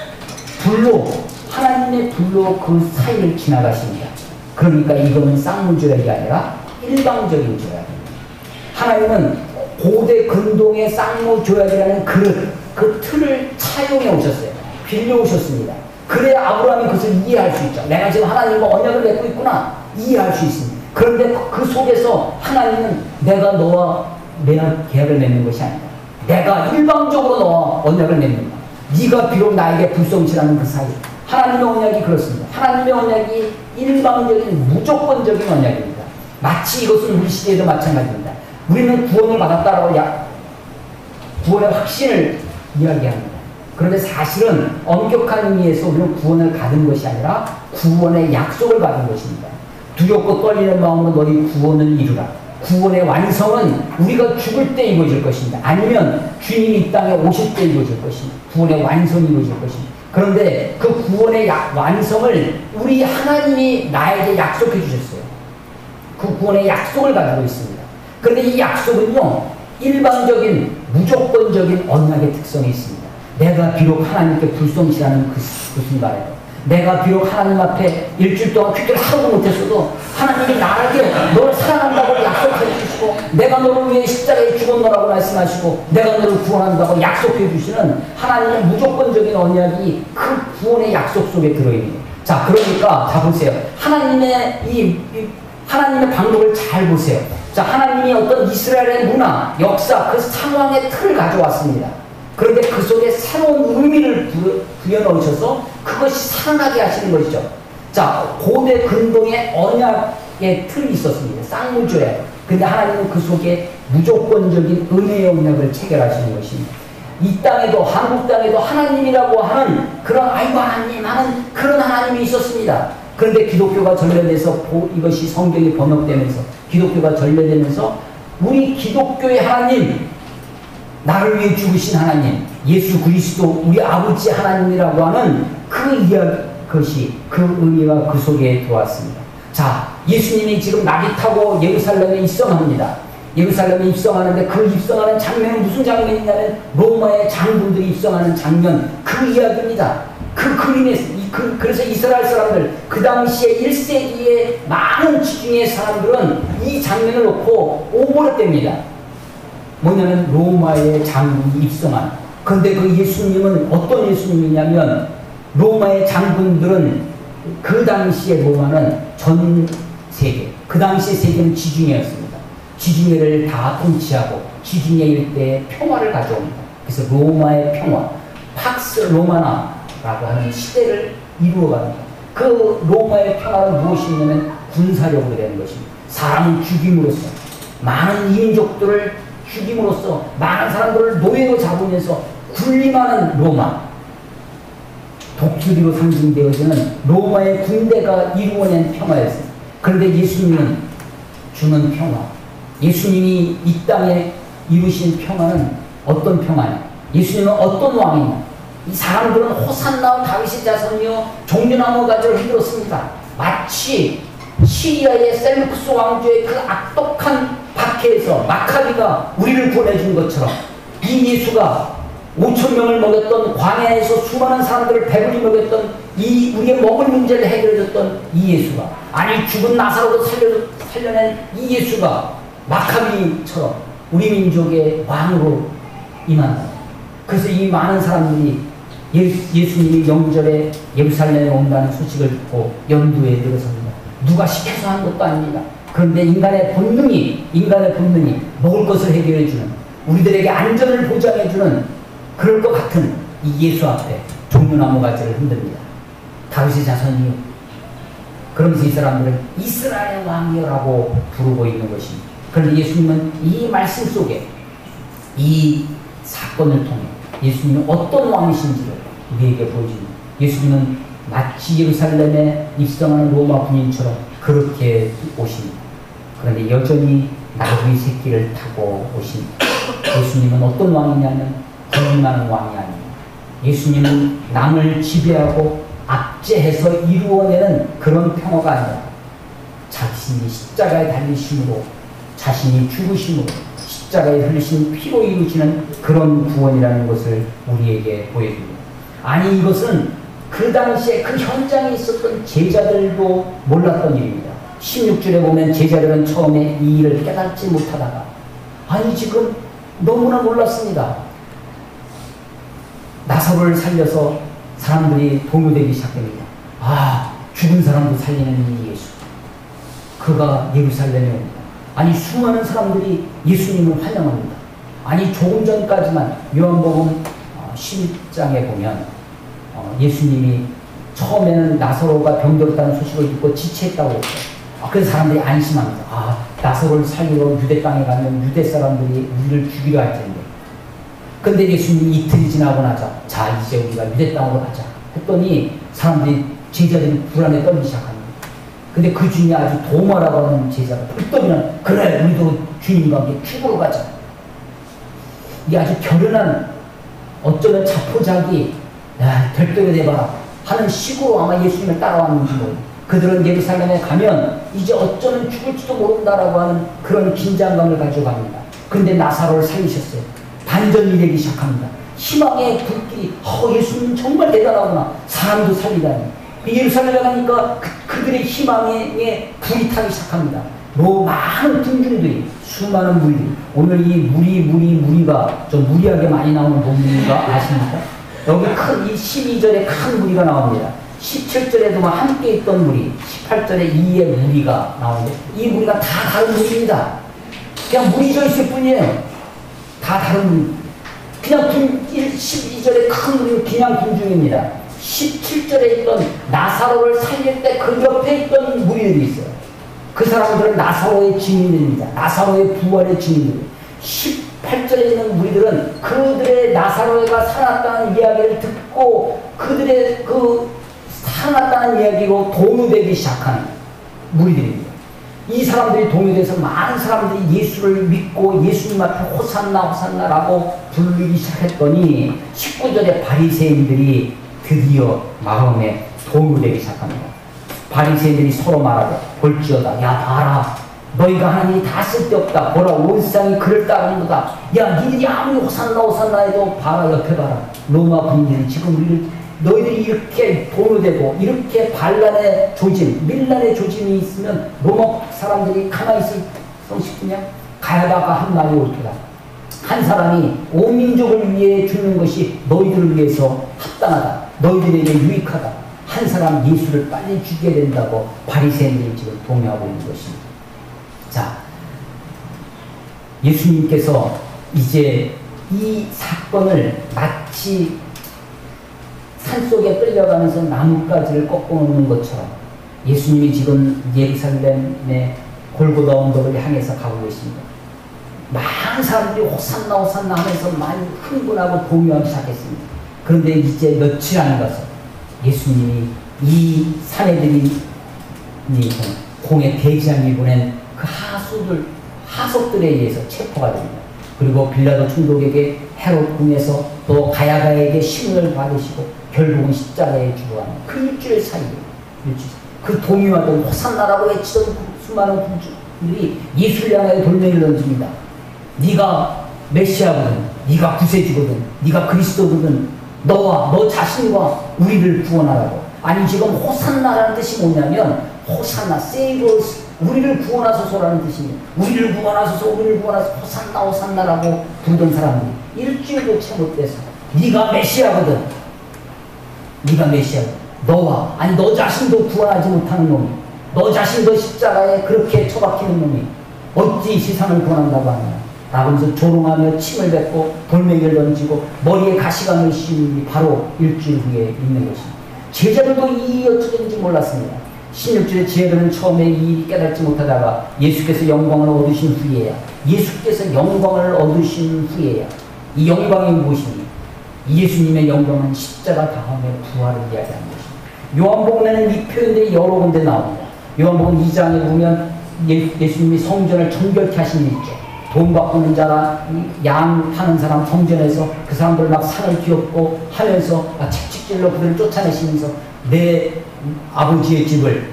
하나님의 불로 그 사이를 지나가십니다. 그러니까 이거는 쌍무조약이 아니라 일방적인 조약입니다. 하나님은 고대 근동의 쌍무조약이라는 그 틀을 차용해 오셨어요. 빌려 오셨습니다. 그래야 아브라함이 그것을 이해할 수 있죠. 내가 지금 하나님과 언약을 맺고 있구나 이해할 수 있습니다. 그런데 그 속에서 하나님은 내가 너와 계약을 맺는 것이 아니다. 내가 일방적으로 너와 언약을 맺는다. 네가 비록 나에게 불성실하는 그 사이. 하나님의 언약이 그렇습니다. 하나님의 언약이 일방적인 무조건적인 언약입니다. 마치 이것은 우리 시대에도 마찬가지입니다. 우리는 구원을 받았다라고 구원의 확신을 이야기합니다. 그런데 사실은 엄격한 의미에서 우리는 구원을 받은 것이 아니라 구원의 약속을 받은 것입니다. 두렵고 떨리는 마음으로 너희 구원을 이루라. 구원의 완성은 우리가 죽을 때 이루어질 것입니다. 아니면 주님이 이 땅에 오실 때 이루어질 것입니다. 구원의 완성이 이루어질 것입니다. 그런데 그 구원의 완성을 우리 하나님이 나에게 약속해 주셨어요. 그 구원의 약속을 가지고 있습니다. 그런데 이 약속은요, 일반적인 무조건적인 언약의 특성이 있습니다. 내가 비록 하나님께 불성실하는 그 순간에 내가 비록 하나님 앞에 일주일 동안 기도를 하루도 못했어도 하나님이 나에게 너를 사랑한다고 약속해 주시고 내가 너를 위해 십자가에 죽었노라고 말씀하시고 내가 너를 구원한다고 약속해 주시는 하나님의 무조건적인 언약이 그 구원의 약속 속에 들어있는. 자, 그러니까 자 보세요. 하나님의 하나님의 방법을 잘 보세요. 자, 하나님이 어떤 이스라엘의 문화, 역사, 그 상황의 틀을 가져왔습니다. 그런데 그 속에 새로운 의미를 부여넣으셔서 그것이 살아나게 하시는 것이죠. 자, 고대 근동의 언약의 틀이 있었습니다. 쌍무조약. 근데 하나님은 그 속에 무조건적인 은혜의 언약을 체결하시는 것입니다. 이 땅에도, 한국 땅에도 하나님이라고 하는 그런 아이고 하나님 하는 그런 하나님이 있었습니다. 그런데 기독교가 전래돼서 이것이 성경이 번역되면서 기독교가 전래되면서 우리 기독교의 하나님, 나를 위해 죽으신 하나님, 예수 그리스도 우리 아버지 하나님이라고 하는 그 이야기, 그것이 그 의미가 그 속에 들어왔습니다. 자, 예수님이 지금 나귀 타고 예루살렘에 입성합니다. 예루살렘에 입성하는데 그 입성하는 장면은 무슨 장면이냐면 로마의 장군들이 입성하는 장면, 그 이야기입니다. 그 그림에서 그래서 이스라엘 사람들 그 당시에 1세기의 많은 지중해 사람들은 이 장면을 놓고 오버랩됩니다. 뭐냐면 로마의 장군이 입성한. 그런데 그 예수님은 어떤 예수님이냐면 로마의 장군들은 그 당시의 로마는 전 세계, 그 당시의 세계는 지중해였습니다. 지중해를 다 통치하고 지중해 일대에 평화를 가져옵니다. 그래서 로마의 평화, 팍스 로마나라고 하는 시대를 이루어갑니다. 그 로마의 평화는 무엇이냐면 군사력으로 되는 것입니다. 사람을 죽임으로써 많은 인족들을 죽임으로써 많은 사람들을 노예로 잡으면서 군림하는 로마, 독수리로 상징되어지는 로마의 군대가 이루어낸 평화였습니다. 그런데 예수님은 주는 평화, 예수님이 이 땅에 이루신 평화는 어떤 평화냐? 예수님은 어떤 왕이냐? 이 사람들은 호산나 다윗의 자손이여 종려나무 가지를 흔들었습니다. 마치 시리아의 셀루쿠스 왕조의 그 악독한 박해에서 마카비가 우리를 구원해준 것처럼 이 예수가 5,000명을 먹였던, 광야에서 수많은 사람들을 배불리 먹였던, 이 우리의 먹을 문제를 해결해줬던 이 예수가, 아니 죽은 나사로도 살려낸 이 예수가 마카비처럼 우리 민족의 왕으로 임한다. 그래서 이 많은 사람들이 예수님이 영절에 예루살렘에 온다는 소식을 듣고 연두에 들어섭니다. 누가 시켜서 한 것도 아닙니다. 그런데 인간의 본능이 먹을 것을 해결해주는, 우리들에게 안전을 보장해주는 그럴 것 같은 이 예수 앞에 종려나무 가지를 흔듭니다. 다윗의 자손이요. 그러면서 이 사람들은 이스라엘의 왕이라고 부르고 있는 것입니다. 그런데 예수님은 이 말씀 속에 이 사건을 통해 예수님은 어떤 왕이신지를 우리에게 보여줍니다. 예수님은 마치 예루살렘에 입성하는 로마 군인처럼 그렇게 오십니다. 그런데 여전히 나귀 새끼를 타고 오십니다. 예수님은 어떤 왕이냐면 군림하는 왕이 아닙니다. 예수님은 남을 지배하고 압제해서 이루어내는 그런 평화가 아니라 자신이 십자가에 달리심으로, 자신이 죽으심으로, 십자가에 흘리신 피로 이루시는 그런 구원이라는 것을 우리에게 보여줍니다. 아니 이것은 그 당시에 그 현장에 있었던 제자들도 몰랐던 일입니다. 16절에 보면 제자들은 처음에 이 일을 깨닫지 못하다가 아니 지금 너무나 놀랐습니다. 나사로를 살려서 사람들이 동요되기 시작합니다. 아, 죽은 사람도 살리는 이 예수, 그가 예루살렘에 옵니다. 아니 수많은 사람들이 예수님을 환영합니다. 아니 조금 전까지만 요한복음 11장에 보면 예수님이 처음에는 나사로가 병들었다는 소식을 듣고 지체했다고 했어요. 그래서 사람들이 안심합니다. 아, 나사로를 살리러 유대 땅에 가면 유대 사람들이 우리를 죽이려 할 텐데. 근데 예수님이 이틀이 지나고 나자, 자 이제 우리가 유대 땅으로 가자 했더니 사람들이, 제자들이 불안에 떨기 시작합니다. 근데 그 중에 아주 도마라고 하는 제자가 불떠면 그래 우리도 주님과 함께 죽으러 가자. 이게 아주 결연한, 어쩌면 자포자기 될도해봐라 하는 식으로 아마 예수님을 따라왔는지 모릅니다. 그들은 예루살렘에 가면 이제 어쩌면 죽을지도 모른다라고 하는 그런 긴장감을 가지고 갑니다. 근데 나사로를 살리셨어요. 반전이 되기 시작합니다. 희망의 불길이, 예수님 정말 대단하구나. 사람도 살리다니. 예루살렘에 가니까 그들의 희망에 불이 타기 시작합니다. 많은 군중들이, 수많은 무리들이, 오늘 이 무리가 좀 무리하게 많이 나오는 본문인가 아십니까? 여기 이 12절에 큰 무리가 나옵니다. 17절에도 함께 있던 무리, 18절에 이의 무리가 나오는데 이 무리가 다 다른 무리입니다. 그냥 무리져 있을 뿐이에요. 다 다른 무리. 그냥 12절에 큰 무리는 그냥 군중입니다. 17절에 있던 나사로를 살릴 때 그 옆에 있던 무리들이 있어요. 그 사람들은 나사로의 증인들입니다. 나사로의 부활의 증인들. 18절에 있는 무리들은 그들의 나사로가 살았다는 이야기를 듣고 그들의 그 살았다는 이야기로 동요되기 시작하는 무리들입니다. 이 사람들이 동요돼서 많은 사람들이 예수를 믿고 예수님 앞에 호산나 호산나라고 부르기 시작했더니 19절에 바리새인들이 드디어 마음에 동요되기 시작합니다. 바리새인들이 서로 말하고 볼지어다, 야 봐라, 너희가 하나님이 다 쓸데없다. 보라, 온 세상이 그를 따르는도다. 야 니들이 아무리 호산나 호산나 해도 봐라, 옆에 봐라, 로마 군인들이 지금 너희들이 이렇게 동요되고 이렇게 반란의 조짐, 밀란의 조짐이 있으면 로마 사람들이 가만히 있을 싶으냐? 가야바가 한 말이 옳도다. 한 사람이 온 민족을 위해 죽는 것이 너희들을 위해서 합당하다. 너희들에게 유익하다. 한 사람 예수를 빨리 죽여야 된다고 바리새인들이 지금 동요하고 있는 것입니다. 자, 예수님께서 이제 이 사건을 마치 산속에 끌려가면서 나뭇가지를 꺾어놓는 것처럼 예수님이 지금 예루살렘의 골고다 언덕을 향해서 가고 계십니다. 많은 사람들이 호산나 호산나 하면서 많이 흥분하고 동요하기 시작했습니다. 그런데 이제 며칠 안 가서 예수님이 이 사내들이 공의 대장이 보낸 그 하속들에 의해서 체포가 됩니다. 그리고 빌라도 총독에게 헤롯 궁에서 또 가야가에게 심을 받으시고 결국은 십자가에 죽어가는 그 일주일 사이에 그 동요하던 호산나라고 외치던 그 수많은 군주들이 예수를 향하여 돌멩이를 던집니다. 네가 메시아거든, 네가 구세주거든, 네가 그리스도거든, 너와 너 자신과 우리를 구원하라고. 아니 지금 호산나라는 뜻이 뭐냐면 호산나, save us, 우리를 구원하소서라는 뜻입니다. 우리를 구원하소서, 우리를 구원하소서, 호산나 호산나라고 부르던 사람들이 일주일도 채 못 돼서 네가 메시아거든, 네가 메시아거든, 너와, 아니 너 자신도 구원하지 못하는 놈이, 너 자신도 십자가에 그렇게 처박히는 놈이 어찌 세상을 구원한다고 하냐 라고 하면서 조롱하며 침을 뱉고 돌멩이를 던지고 머리에 가시관을 씌우는 일이 바로 일주일 후에 있는 것입니다. 제자들도 이 어쩌든지 몰랐습니다. 16절에 제자들은 처음에 이 일이 깨닫지 못하다가 예수께서 영광을 얻으신 후에야, 예수께서 영광을 얻으신 후에야, 이 영광이 무엇이니? 예수님의 영광은 십자가 다음에 부활을 이야기하는 것입니다. 요한복음에는 이 표현들이 여러 군데 나옵니다. 요한복음 2장에 보면 예수님이 성전을 정결케 하신 일죠. 돈 바꾸는 자나 양 파는 사람 성전에서 그 사람들 막 산을 뒤엎고 하면서 채찍질로 그들을 쫓아내시면서 내 아버지의 집을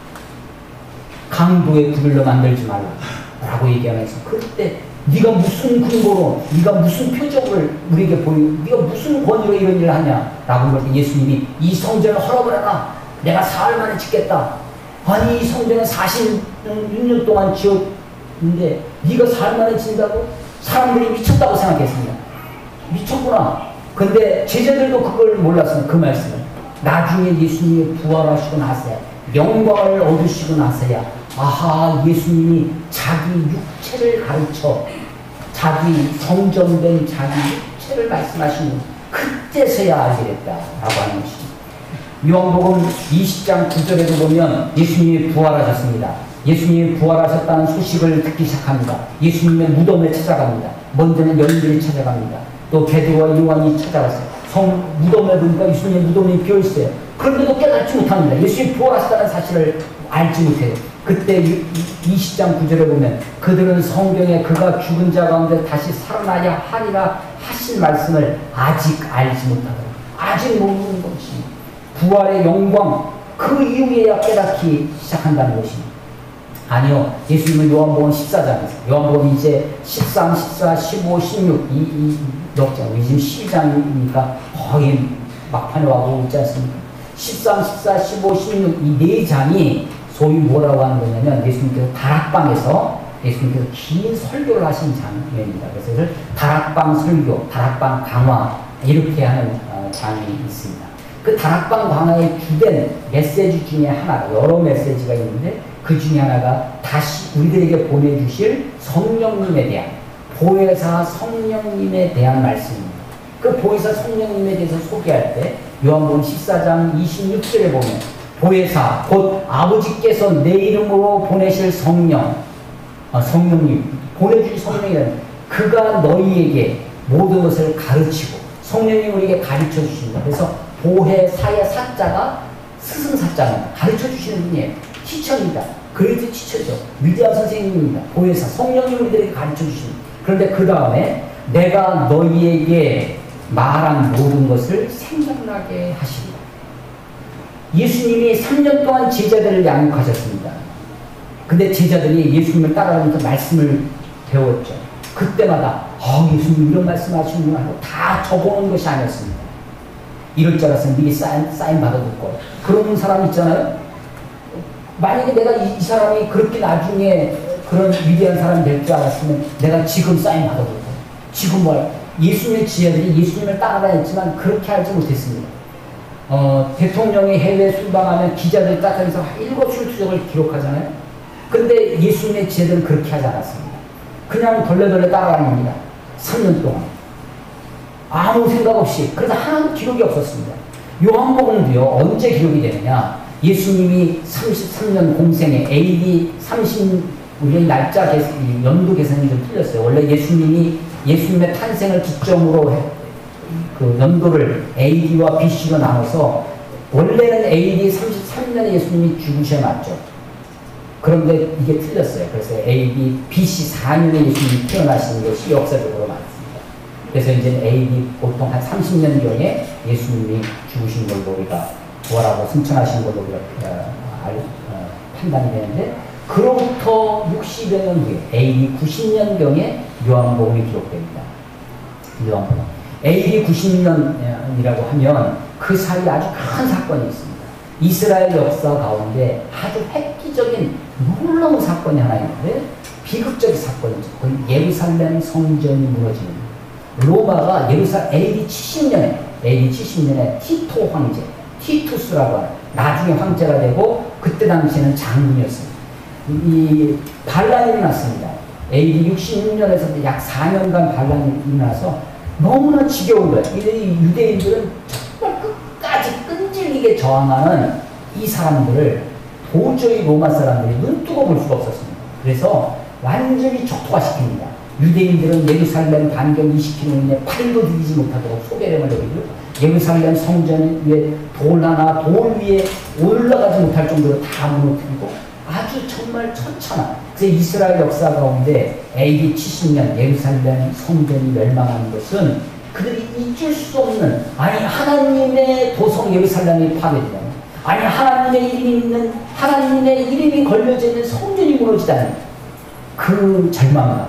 강도의 구별로 만들지 말라 라고 얘기하면서, 그때 네가 무슨 근거로, 네가 무슨 표적을 우리에게 보이고 네가 무슨 권위로 이런 일을 하냐 라고 할 때 예수님이 이 성전을 헐어버려라, 내가 사흘 만에 짓겠다. 아니 이 성전은 46년 동안 지었는데 네가 사흘 만에 짓는다고? 사람들이 미쳤다고 생각했습니다. 미쳤구나. 근데 제자들도 그걸 몰랐습니다. 그 말씀을 나중에 예수님이 부활하시고 나서야, 영광을 얻으시고 나서야, 아하, 예수님이 자기 육체를 가르쳐 자기 성전된 자기 육체를 말씀하시는 그때서야 알게 됐다라고 하는 것입니다. 요한복음 20장 9절에도 보면 예수님이 부활하셨습니다. 예수님이 부활하셨다는 소식을 듣기 시작합니다. 예수님의 무덤에 찾아갑니다. 먼저는 여인들이 찾아갑니다. 또 베드로와 요한이 찾아갔어요. 무덤에 보니까 예수님의 무덤이 비어있어요. 그런데도 깨닫지 못합니다. 예수님이 부활하셨다는 사실을 알지 못해요. 그때 20장 9절에 보면 그들은 성경에 그가 죽은 자 가운데 다시 살아나야 하리라 하신 말씀을 아직 알지 못하더라. 아직 모르는 것이 부활의 영광, 그 이후에야 깨닫기 시작한다는 것입니다. 아니요, 예수님은 요한복음 14장에서, 요한복음 이제 13, 14, 15, 16 몇 장, 지금 12장이니까 거의 막판에 와보고 있지 않습니까? 13, 14, 15, 16 이 네 장이 소위 뭐라고 하는 거냐면 예수님께서 다락방에서 예수님께서 긴 설교를 하신 장면입니다. 그래서 이걸 다락방 설교, 다락방 강화 이렇게 하는 장이 있습니다. 그 다락방 강화의 주된 메시지 중에 하나가, 여러 메시지가 있는데 그 중에 하나가 다시 우리들에게 보내주실 성령님에 대한, 보혜사 성령님에 대한 말씀입니다. 그 보혜사 성령님에 대해서 소개할 때 요한복음 14장 26절에 보면 보혜사 곧 아버지께서 내 이름으로 보내실 성령, 성령님, 보내주실 성령이라는, 그가 너희에게 모든 것을 가르치고, 성령님 우리에게 가르쳐 주신다. 그래서 보혜사의 사자가 스승사자입니다. 가르쳐 주시는 분이에요. 티처입니다. 그래도 티처죠. 위대한 선생님입니다. 보혜사, 성령님 우리들에게 가르쳐 주십니다. 그런데 그 다음에 내가 너희에게 말한 모든 것을 생각나게 하시리라. 예수님이 3년 동안 제자들을 양육하셨습니다. 근데 제자들이 예수님을 따라가면서 말씀을 배웠죠. 그때마다 예수님 이런 말씀 하시는구나 하고 다 적어놓은 것이 아니었습니다. 이럴 줄 알았으면 미리 사인 받아둘 거예요. 그런 사람 있잖아요. 만약에 내가 이 사람이 그렇게 나중에 그런 위대한 사람이 될 줄 알았으면 내가 지금 사인 받아둘 거예요. 지금 예수님의 지혜들이 예수님을 따라다녔지만 그렇게 알지 못했습니다. 대통령이 해외 순방하면 기자들이 따라다니면서 일거수일투족을 기록하잖아요. 근데 예수님의 지혜들은 그렇게 하지 않았습니다. 그냥 덜레덜레 따라다닙니다. 3년 동안. 아무 생각 없이. 그래서 하나도 기록이 없었습니다. 요한복음도요, 언제 기록이 되느냐. 예수님이 33년 공생에 AD 우리의 날짜 연도 계산이 좀 틀렸어요. 원래 예수님의 탄생을 기점으로 그 연도를 AD와 BC로 나눠서 원래는 AD 33년에 예수님이 죽으셔야 맞죠. 그런데 이게 틀렸어요. 그래서 AD BC 4년에 예수님이 태어나시는 것이 역사적으로 맞습니다. 그래서 이제 AD 보통 한 30년경에 예수님이 죽으신 걸로 우리가 부활하고 승천하신 걸로 우리가 판단이 되는데, 그로부터 60여 년 후에 AD 90년경에 요한복음이 기록됩니다. 요한복음. AD 90년이라고 하면 그 사이에 아주 큰 사건이 있습니다. 이스라엘 역사 가운데 아주 획기적인 놀라운 사건이 하나 있는데, 비극적인 사건이죠. 그 예루살렘 성전이 무너지는, 로마가 AD 70년에 티토 황제, 티투스라고 하는 나중에 황제가 되고 그때 당시에는 장군이었습니다. 이 반란이 일어났습니다. AD 66년에서 약 4년간 반란이 일어나서 너무나 지겨운 거예요. 이 유대인들은 정말 끝까지 끈질기게 저항하는 이 사람들을 도저히 로마 사람들이 눈뜨고 볼 수가 없었습니다. 그래서 완전히 적토화시킵니다. 유대인들은 예루살렘 반경 20km 이내 팔도 디디지 못하도록 소개령을 내리고, 예루살렘 성전 위에 돌 위에 올라가지 못할 정도로 다 무너뜨리고, 아주 정말 처참한, 그래서 이스라엘 역사 가운데 AD 70년 예루살렘 성전이 멸망하는 것은 그들이 잊을 수 없는, 아니 하나님의 도성 예루살렘이 파괴되는, 아니 하나님의 이름이 걸려져 있는 성전이 무너지다는 그 절망감.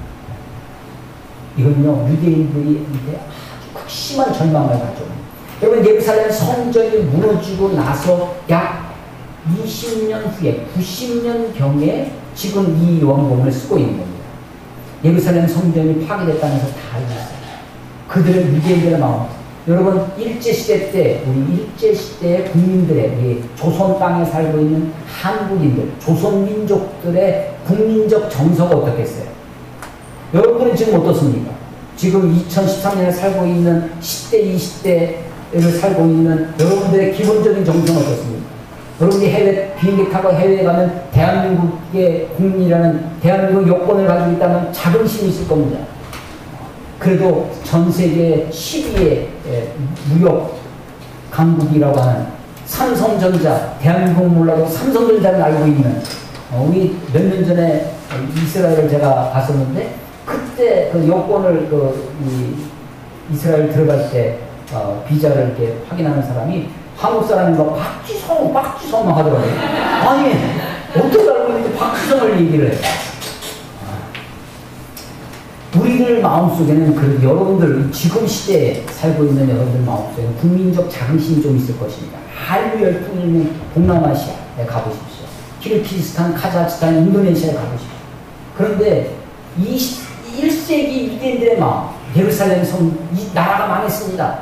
이건요, 유대인들이 아주 극심한 절망을 가져옵니다. 여러분, 예루살렘 성전이 무너지고 나서 약 20년 후에 90년경에 지금 이 요한복음을 쓰고 있는 겁니다. 예루살렘 성전이 파괴됐다면서 다 알렸어요. 그들의 유대인들의 마음. 여러분, 일제시대 때, 우리 일제시대의 국민들의, 우리 조선 땅에 살고 있는 한국인들, 조선민족들의 국민적 정서가 어떻겠어요? 여러분들은 지금 어떻습니까? 지금 2013년에 살고 있는 10대, 20대를 살고 있는 여러분들의 기본적인 정서는 어떻습니까? 여러분이 비행기 타고 해외에 가면 대한민국의 국민이라는 대한민국 여권을 가지고 있다면 자긍심이 있을 겁니다. 그래도 전 세계 10위의 무역 강국이라고 하는 삼성전자, 대한민국 몰라도 삼성전자를 알고 있는, 우리 몇 년 전에 이스라엘을 제가 갔었는데, 그때 그 여권을 이스라엘 들어갈 때 비자를 이렇게 확인하는 사람이 한국 사람인가 박지성 하더라고요. 아니, 어떻게 알고 있는지 박지성을 얘기를 해요. 우리들 마음속에는 그 여러분들 지금 시대에 살고 있는 여러분들 마음속에는 국민적 자긍심이 좀 있을 것입니다. 한류 열풍이 있는 동남아시아에 가보십시오. 키르기스탄, 카자흐스탄, 인도네시아에 가보십시오. 그런데 21세기 유대인들의 마음, 예루살렘 이 나라가 망했습니다.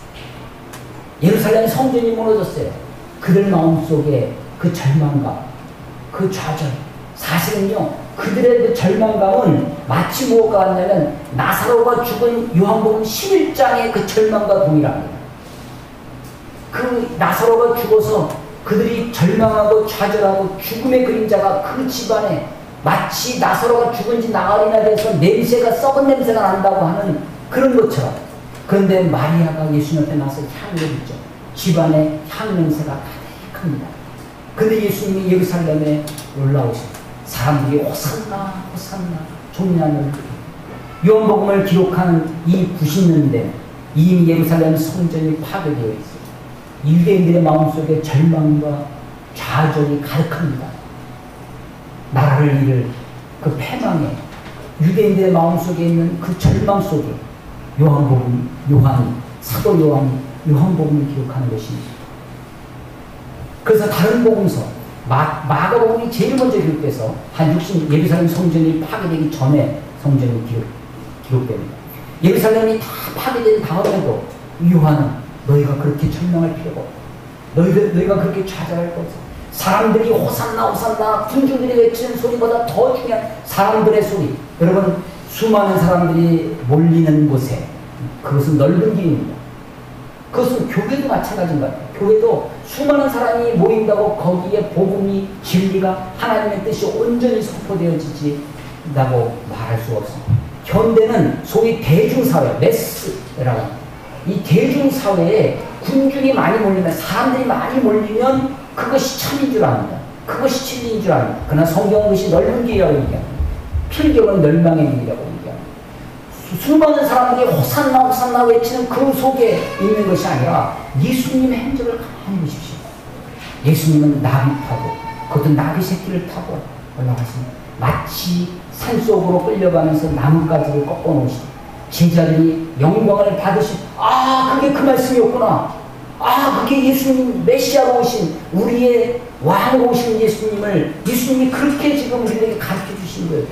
예루살렘 성전이 무너졌어요. 그들 마음속에 그 절망감, 그 좌절, 사실은요, 그들의 그 절망감은 마치 무엇과 같냐면 나사로가 죽은 요한복음 11장의 그 절망과 동일합니다. 그 나사로가 죽어서 그들이 절망하고 좌절하고 죽음의 그림자가 그 집안에 마치 나사로가 죽은 지 나흘이나 돼서 냄새가, 썩은 냄새가 난다고 하는 그런 것처럼. 그런데 마리아가 예수님 앞에 나서 향을 줬죠. 집안에 향 냄새가 가득합니다. 근데 예수님이 예루살렘에 올라오십니다. 사람들이 호산나 호산나 종려하는 요한복음을 기록하는 이 90년대 이미 예루살렘 성전이 파괴되어 있어요. 유대인들의 마음속에 절망과 좌절이 가득합니다. 나라를 잃을 그 패망에 유대인들의 마음속에 있는 그 절망 속에 사도 요한이 요한복음을 기록하는 것입니다. 그래서 다른 복음서 마가복음이 제일 먼저 기록돼서 예루살렘 성전이 파괴되기 전에 성전이 기록됩니다. 예루살렘이 다 파괴된 다음에도 요한은 너희가 그렇게 절망할 필요가 없다. 너희가 그렇게 좌절할 거 없어. 사람들이 호산나 호산나 군중들이 외치는 소리보다 더 중요한 사람들의 소리. 여러분, 수많은 사람들이 몰리는 곳에 그것은 넓은 길입니다. 그것은 교회도 마찬가지인 것 같아요. 교회도 수많은 사람이 모인다고 거기에 복음이 진리가 하나님의 뜻이 온전히 선포되어지지라고 말할 수 없습니다. 현대는 소위 대중사회, 매스라고 합니다. 이 대중사회에 군중이 많이 몰리면, 사람들이 많이 몰리면 그것이 참인 줄 압니다. 그것이 진리인 줄 압니다. 그러나 성경은 그것이 넓은 길이라고 얘기합니다. 필경은 멸망의 길이라고 얘기합니다. 수많은 사람들이 호산나 호산나 외치는 그 속에 있는 것이 아니라 예수님의 행적을 가만히 보십시오. 예수님은 나귀 타고, 그것도 나귀 새끼를 타고 올라가십니다. 마치 산속으로 끌려가면서 나뭇가지를 꺾어 놓으시고 제자들이 영광을 받으시, 아, 그게 그 말씀이었구나. 아, 그게 예수님 메시아로 오신, 우리의 왕으로 오신 예수님이 그렇게 지금 우리에게 가르쳐 주신 거예요.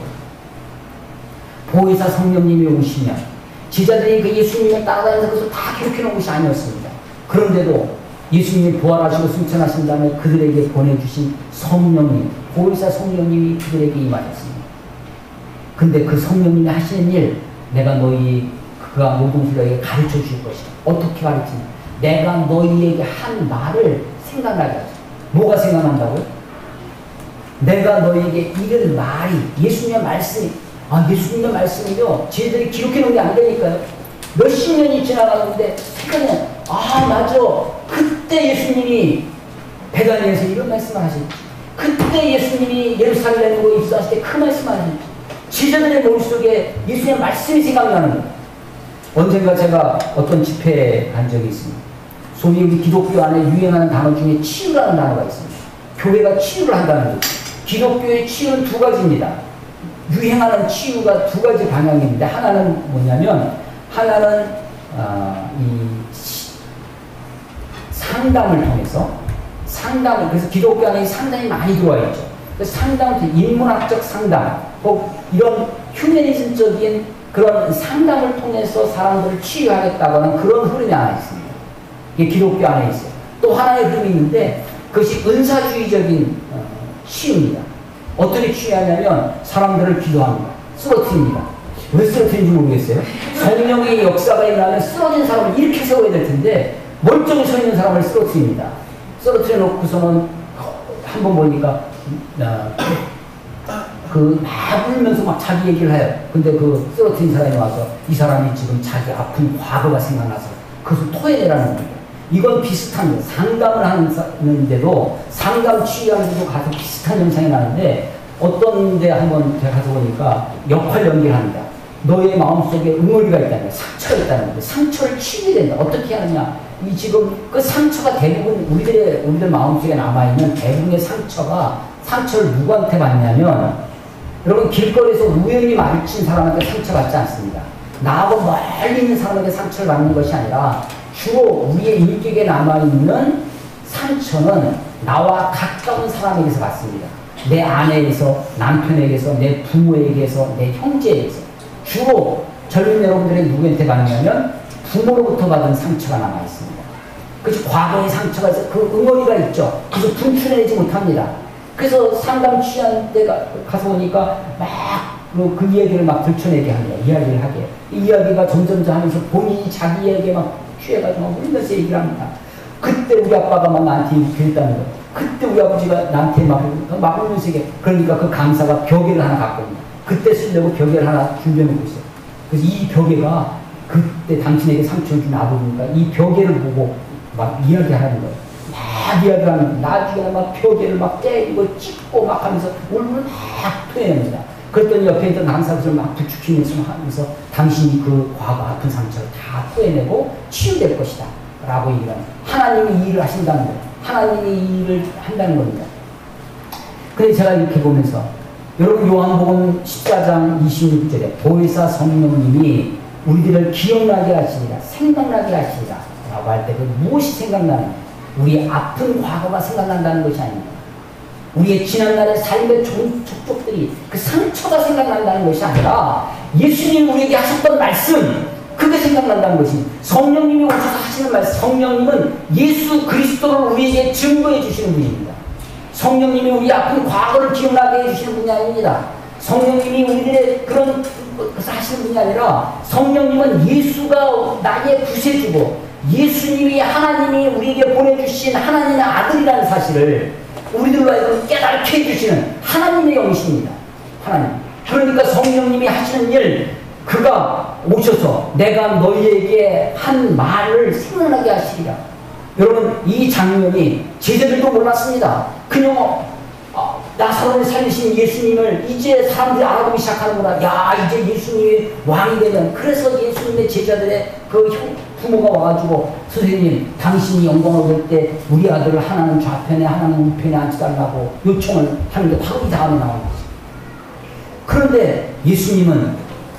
보혜사 성령님이 오시면 제자들이 그 예수님을 따라다니면서 그것을 다 기록해 놓은 것이 아니었습니다. 그런데도 예수님이 부활하시고 승천하신 다음에 그들에게 보내주신 성령님, 보혜사 성령님이 그들에게 임하셨습니다. 근데 그 성령님이 하시는 일, 내가 그가 모든 너희에게 가르쳐 줄 것이다. 어떻게 가르치냐? 내가 너희에게 한 말을 생각나게 하죠. 뭐가 생각난다고요? 내가 너희에게 이런 말이, 예수님의 말씀이, 예수님의 말씀이요, 쟤들이 기록해 놓은 게 안 되니까요. 몇십 년이 지나가는데 생각나요. 맞아. 그때 예수님이 베다니에서 이런 말씀을 하셨지. 그때 예수님이 예루살렘으로 입성하실 때 그 말씀을 하셨지. 제자들의 머릿속에 예수님의 말씀이 생각나는 거예요. 언젠가 제가 어떤 집회에 간 적이 있습니다. 소위 우리 기독교 안에 유행하는 단어 중에 치유라는 단어가 있습니다. 교회가 치유를 한다는 거죠. 기독교의 치유는 두 가지입니다. 유행하는 치유가 두 가지 방향인데, 하나는 뭐냐면, 하나는 상담을 통해서, 그래서 기독교 안에 상담이 많이 들어와 있죠. 상담, 인문학적 상담, 이런 휴머니즘적인 그런 상담을 통해서 사람들을 치유하겠다고 하는 그런 흐름이 하나 있습니다. 이게 기독교 안에 있어요. 또 하나의 흐름이 있는데, 그것이 은사주의적인 치유입니다. 어떻게 치유하냐면 사람들을 기도합니다. 쓰러뜨립니다. 왜 쓰러뜨리는지 모르겠어요. 성령의 역사가 일어나면 쓰러진 사람을 이렇게 세워야 될 텐데 멀쩡히 서 있는 사람을 쓰러뜨립니다. 쓰러뜨려 놓고서는 한번 보니까 막 울면서 막 자기 얘기를 해요. 근데 그 쓰러뜨린 사람이 와서 이 사람이 지금 자기 아픈 과거가 생각나서 그것을 토해내라는 겁니다. 이건 비슷한 거예요. 상담을 하는데도, 상담 치유하는데도 가서 비슷한 현상이 나는데, 어떤 데 한번 제가 가서 보니까 역할 연기를 합니다. 너의 마음속에 응어리가 있다는 거예요. 상처가 있다는 거예요. 상처를 치유해야 된다. 어떻게 하느냐. 지금 그 상처가 대부분 우리들 마음속에 남아있는 대부분의 상처를 누구한테 받냐면, 여러분 길거리에서 우연히 마주친 사람한테 상처받지 않습니다. 나하고 멀리 있는 사람에게 상처를 받는 것이 아니라 주로 우리의 인격에 남아있는 상처는 나와 가까운 사람에게서 받습니다. 내 아내에게서, 남편에게서, 내 부모에게서, 내 형제에게서. 주로 젊은 여러분들이 누구한테 받냐면 부모로부터 받은 상처가 남아있습니다. 그래서 과거의 상처가 있어, 그 응어리가 있죠. 그래서 분출해내지 못합니다. 그래서 상담 취한 때 가서 보니까 막 그 이야기를 막 들춰내게 합니다. 이야기를 하게. 이 이야기가 점점 하면서 본인이 자기 이야기에 막 취해가지고 막 울면서 얘기를 합니다. 그때 우리 아빠가 막 나한테 이렇게 했다는 거. 그때 우리 아버지가 나한테 막 울면서 얘기해. 그러니까 그 강사가 벽에를 하나 갖고 옵니다. 그때 쓰려고 벽에를 하나 준비해놓고 있어요. 그래서 이 벽에가 그때 당신에게 상처를 준 아버지니까 이 벽에를 보고 막 이야기하는 거예요. 막 이야기하는, 나중에 막 벽에를 막 때리고 찢고 막 하면서 울면 막 토해냅니다. 그랬더니 옆에 있던 강사들을 막 부추기면서 하면서 당신이 그 과거 아픈 상처를 다 토해내고 치유될 것이다 라고 얘기를 합니다. 하나님이 이 일을 하신다는 거예요. 하나님이 이 일을 한다는 겁니다. 그래서 제가 이렇게 보면서, 여러분 요한복음 14장 26절에 보혜사 성령님이 우리들을 기억나게 하시리라, 생각나게 하시리라 라고 할 때 그 무엇이 생각나는, 우리 아픈 과거가 생각난다는 것이 아닙니다. 우리의 지난날의 삶의 족족들이, 그 상처가 생각난다는 것이 아니라 예수님이 우리에게 하셨던 말씀, 그게 생각난다는 것입니다. 성령님이 오셔서 하시는 말씀, 성령님은 예수 그리스도를 우리에게 증거해 주시는 분입니다. 성령님이 우리 아픈 과거를 기억나게 해주시는 분이 아닙니다. 성령님이 우리의 그런 것을 하시는 분이 아니라, 성령님은 예수가 나의 구세주고 예수님이 하나님이 우리에게 보내주신 하나님의 아들이라는 사실을 우리들로 하여금 깨닫게 해주시는 하나님의 영이십니다. 하나님. 그러니까 성령님이 하시는 일, 그가 오셔서 내가 너희에게 한 말을 생각나게 하시리라. 여러분, 이 장면이 제자들도 몰랐습니다. 그냥 나사로를 살리신 예수님을 이제 사람들이 알아보기 시작하는구나. 야, 이제 예수님이 왕이 되면. 그래서 예수님의 제자들의 그 부모가 와가지고, 선생님, 당신이 영광을 얻을 때 우리 아들을 하나는 좌편에 하나는 우편에 앉혀달라고 요청을 하는데 바로 이 다음에 나오는 거죠. 그런데 예수님은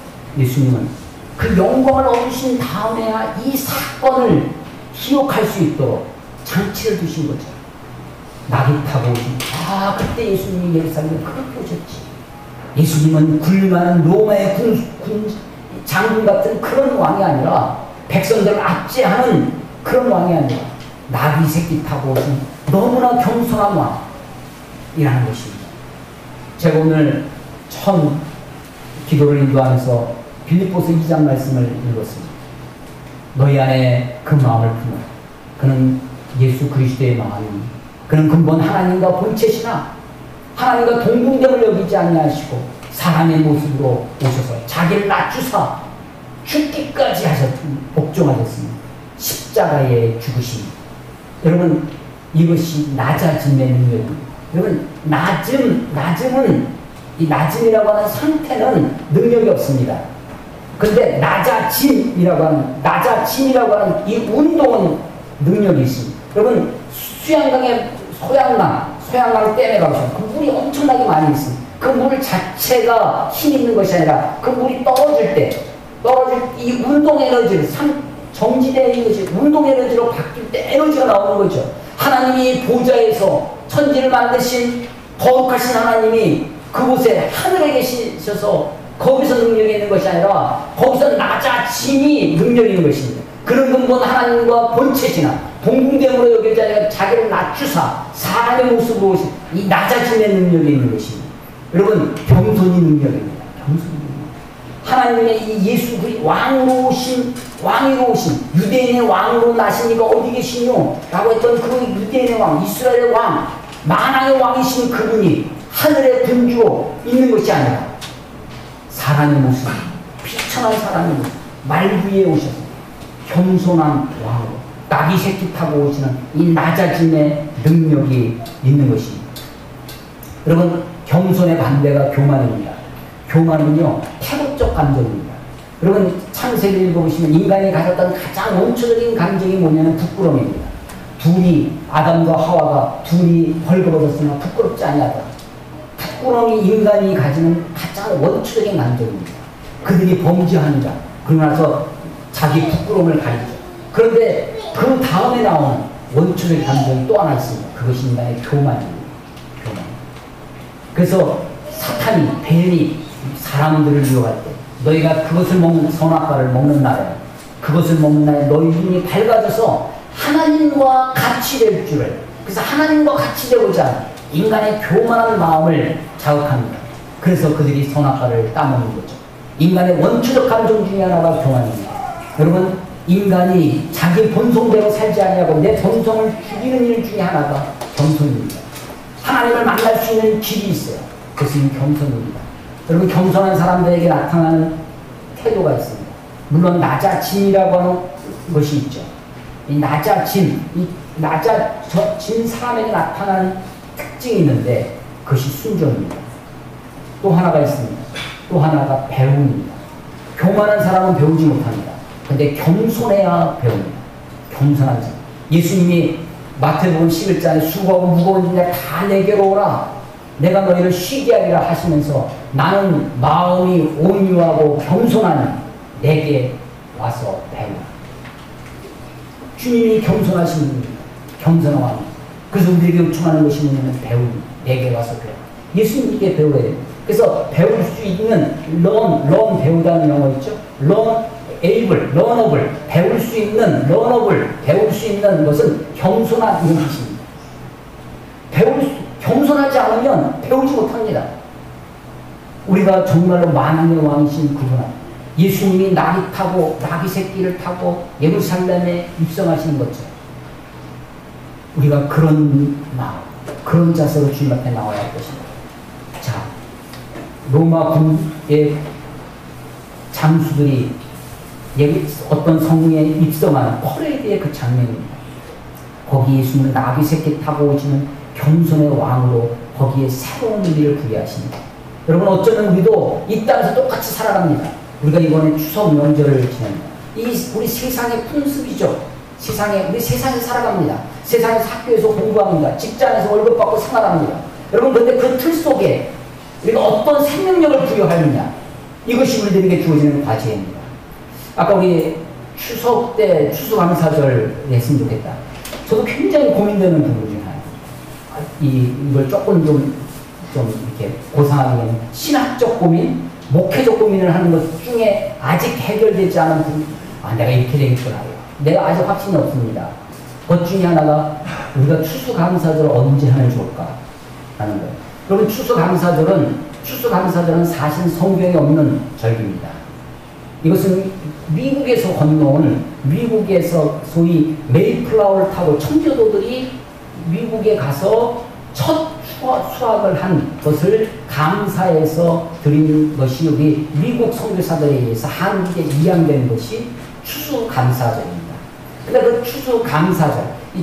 그 영광을 얻으신 다음에야 이 사건을 기억할 수 있도록 장치를 두신 거죠. 낙이 타고 오신. 그때 예수님이 예루살렘에 그렇게 오셨지. 예수님은 굴림하는 로마의 군 장군 같은 그런 왕이 아니라, 백성들을 압제하는 그런 왕이 아니라 나귀 새끼 타고 오신 너무나 겸손한 왕이라는 것입니다. 제가 오늘 처음 기도를 인도하면서 빌립보서 2장 말씀을 읽었습니다. 너희 안에 그 마음을 품어. 그는 예수 그리스도의 마음이, 그는 근본 하나님과 본체시나 하나님과 동등됨을 여기지 아니하시고 사람의 모습으로 오셔서 자기를 낮추사 죽기까지 복종하셨습니다. 십자가에 죽으십니다. 여러분, 이것이 낮아짐의 능력입니다. 여러분, 이 낮음이라고 하는 상태는 능력이 없습니다. 근데 낮아짐이라고 하는 이 운동은 능력이 있습니다. 여러분, 수양강에 소양강 댐에 가보시면 그 물이 엄청나게 많이 있습니다. 그 물 자체가 힘 있는 것이 아니라 그 물이 떨어질 이 운동 에너지를 정지되어 있는 것이 운동 에너지로 바뀔 때 에너지가 나오는 거죠. 하나님이 보좌에서 천지를 만드신 거룩하신 하나님이 그곳에 하늘에 계시셔서 거기서 능력이 있는 것이 아니라 거기서 낮아짐이 능력이 있는 것입니다. 그런 근본 하나님과 본체시나 동등됨으로 여겨지 아니라 자기를 낮추사 사람의 모습으로 오신 이 낮아짐의 능력이 있는 것입니다. 여러분, 겸손이 능력입니다. 겸손이 능력. 하나님의 이 예수 그리스도 왕으로 오신 유대인의 왕으로 나신 이가 어디 계시뇨? 라고 했던 그 유대인의 왕, 이스라엘의 왕, 만왕의 왕이신 그분이 하늘의 군주로 있는 것이 아니라 사람의 모습, 비천한 사람의 모습, 말 위에 오셔서 겸손한 왕으로 나귀 새끼 타고 오시는 이 낮아짐의 능력이 있는 것입니다. 여러분, 겸손의 반대가 교만입니다. 교만은요, 태고적 감정입니다. 여러분, 창세기를 읽어보시면 인간이 가졌던 가장 원초적인 감정이 뭐냐면 부끄러움입니다. 아담과 하와가 둘이 벌거벗었으나 부끄럽지 아니하다. 부끄러움이 인간이 가지는 가장 원초적인 감정입니다. 그들이 범죄하니라. 그러고 나서 자기 부끄러움을 가리죠. 그런데 그 다음에 나오는 원초적인 감정이 또 하나 있습니다. 그것이 인간의 교만입니다. 교만. 그래서 사탄이, 뱀이 사람들을 유혹할 때 너희가 그것을 먹는 선악과를 먹는 날에 그것을 먹는 날에 너희 눈이 밝아져서 하나님과 같이 될 줄을, 그래서 하나님과 같이 되고자 인간의 교만한 마음을 자극합니다. 그래서 그들이 선악과를 따먹는 거죠. 인간의 원초적 감정 중에 하나가 교만입니다. 여러분, 인간이 자기 본성대로 살지 아니하고 내 본성을 죽이는 일 중에 하나가 겸손입니다. 하나님을 만날 수 있는 길이 있어요. 그것은 겸손입니다. 여러분, 겸손한 사람들에게 나타나는 태도가 있습니다. 물론 낮아짐이라고 하는 것이 있죠. 이 낮아짐 사람에게 나타나는 특징이 있는데 그것이 순종입니다. 또 하나가 있습니다. 또 하나가 배움입니다. 교만한 사람은 배우지 못합니다. 근데 겸손해야 배웁니다. 겸손한 사람. 예수님이 마태복음 11장에 수고하고 무거운 짐을 다 내게로 오라. 내가 너희를 쉬게 하리라 하시면서 나는 마음이 온유하고 겸손하니 내게 와서 배우라. 주님이 겸손하신 분입니다. 겸손한 왕. 그래서 우리에게 요청하는 것이 뭐냐면 배우니 내게 와서 배우라. 예수님께 배워야 됩니다. 그래서 배울 수 있는 learn 배우다는 영어 있죠. learnable 배울 수 있는 배울 수 있는 것은 겸손한 이런 뜻입니다. 겸손하지 않으면 배우지 못합니다. 우리가 정말로 만왕의 왕이신 그분, 예수님이 나귀 새끼를 타고 예루살렘에 입성하시는 것처럼 우리가 그런 마음, 그런 자세로 주님 앞에 나와야 할 것입니다. 자, 로마 군의 장수들이 어떤 성에 입성하는 퍼레이드의 그 장면입니다. 거기 예수님은 나귀 새끼 타고 오시는 겸손의 왕으로 거기에 새로운 의미를 부여하십니다. 여러분, 어쩌면 우리도 이 땅에서 똑같이 살아갑니다. 우리가 이번에 추석 명절을 지냅니다. 우리 세상의 풍습이죠. 우리 세상에 살아갑니다. 세상에서 학교에서 공부합니다. 직장에서 월급 받고 생활합니다. 여러분, 근데 그 틀 속에 우리가 어떤 생명력을 부여하느냐, 이것이 우리들에게 주어지는 과제입니다. 아까 우리 추석 때 추수감사절 했으면 좋겠다. 저도 굉장히 고민되는 부분 중에 하나. 이걸 조금 좀 이렇게 고상하게 신학적 고민, 목회적 고민을 하는 것 중에 아직 해결되지 않은 부분, 내가 이렇게 되겠구나. 내가 아직 확신이 없습니다. 것 중에 하나가 우리가 추수감사절을 언제 하면 좋을까? 라는 거예요. 여러분, 추수감사절은 사실 성경에 없는 절기입니다. 이것은 미국에서 건너온, 미국에서 소위 메이플라워를 타고 청교도들이 미국에 가서 첫 수확을 한 것을 감사해서 드린 것이 우리 미국 선교사들에 의해서 한국에 이양된 것이 추수감사절입니다. 근데 그 추수감사절, 이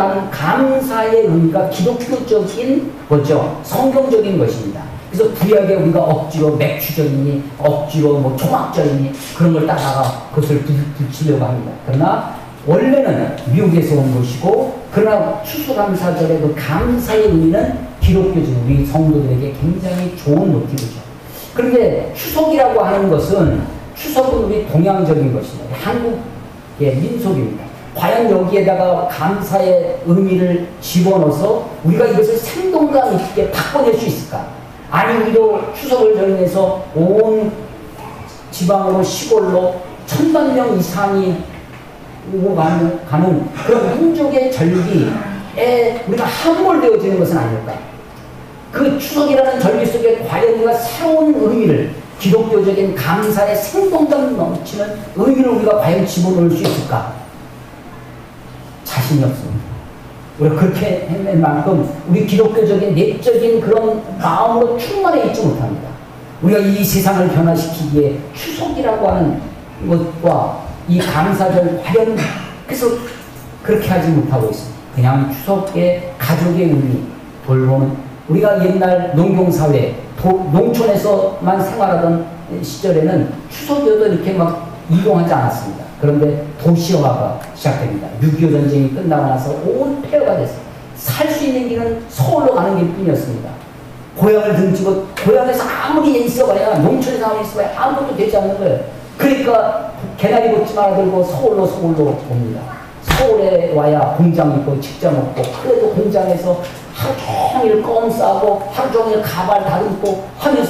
감사의 의미가 기독교적인 거죠. 성경적인 것입니다. 그래서 구약에 우리가 억지로 맥주절이니 억지로 뭐 초막절이니 그런 걸 따다가 그것을 붙이려고 합니다. 그러나 원래는 미국에서 온 것이고, 그러나 추수감사절의 그 감사의 의미는 기독교적 우리 성도들에게 굉장히 좋은 모티브죠. 그런데 추석이라고 하는 것은, 추석은 우리 동양적인 것입니다. 한국의 민속입니다. 과연 여기에다가 감사의 의미를 집어넣어서 우리가 이것을 생동감 있게 바꿔낼 수 있을까? 아니, 우리도 추석을 전해서 온 지방으로 시골로 1000만 명 이상이 오고 가는 그런 민족의 절기에 우리가 함몰되어지는 것은 아닐까? 그 추석이라는 절기 속에 과연 우리가 새로운 의미를, 기독교적인 감사의 생동감 넘치는 의미를 우리가 과연 집어넣을 수 있을까? 자신이 없습니다. 우리가 그렇게 해낼 만큼 우리 기독교적인 내적인 그런 마음으로 충만해 있지 못합니다. 우리가 이 세상을 변화시키기에 추석이라고 하는 것과 이 감사절 과연, 그래서 그렇게 하지 못하고 있습니다. 그냥 추석의 가족의 의미, 돌보는, 우리가 옛날 농경사회, 농촌에서만 생활하던 시절에는 추석이어도 이렇게 막 이동하지 않았습니다. 그런데 도시화가 시작됩니다. 6.25 전쟁이 끝나고 나서 온 폐허가 됐어요. 살 수 있는 길은 서울로 가는 길뿐이었습니다. 고향을 등지고, 고향에서 아무리 있어봐야, 농촌에서 아무리 있어봐야 아무것도 되지 않는 거예요. 그러니까 개나리 걷지만 들고 서울로 옵니다. 서울에 와야 공장 있고 직장 없고, 그래도 공장에서 하루 종일 껌 싸고 하루 종일 가발 다듬고 하면서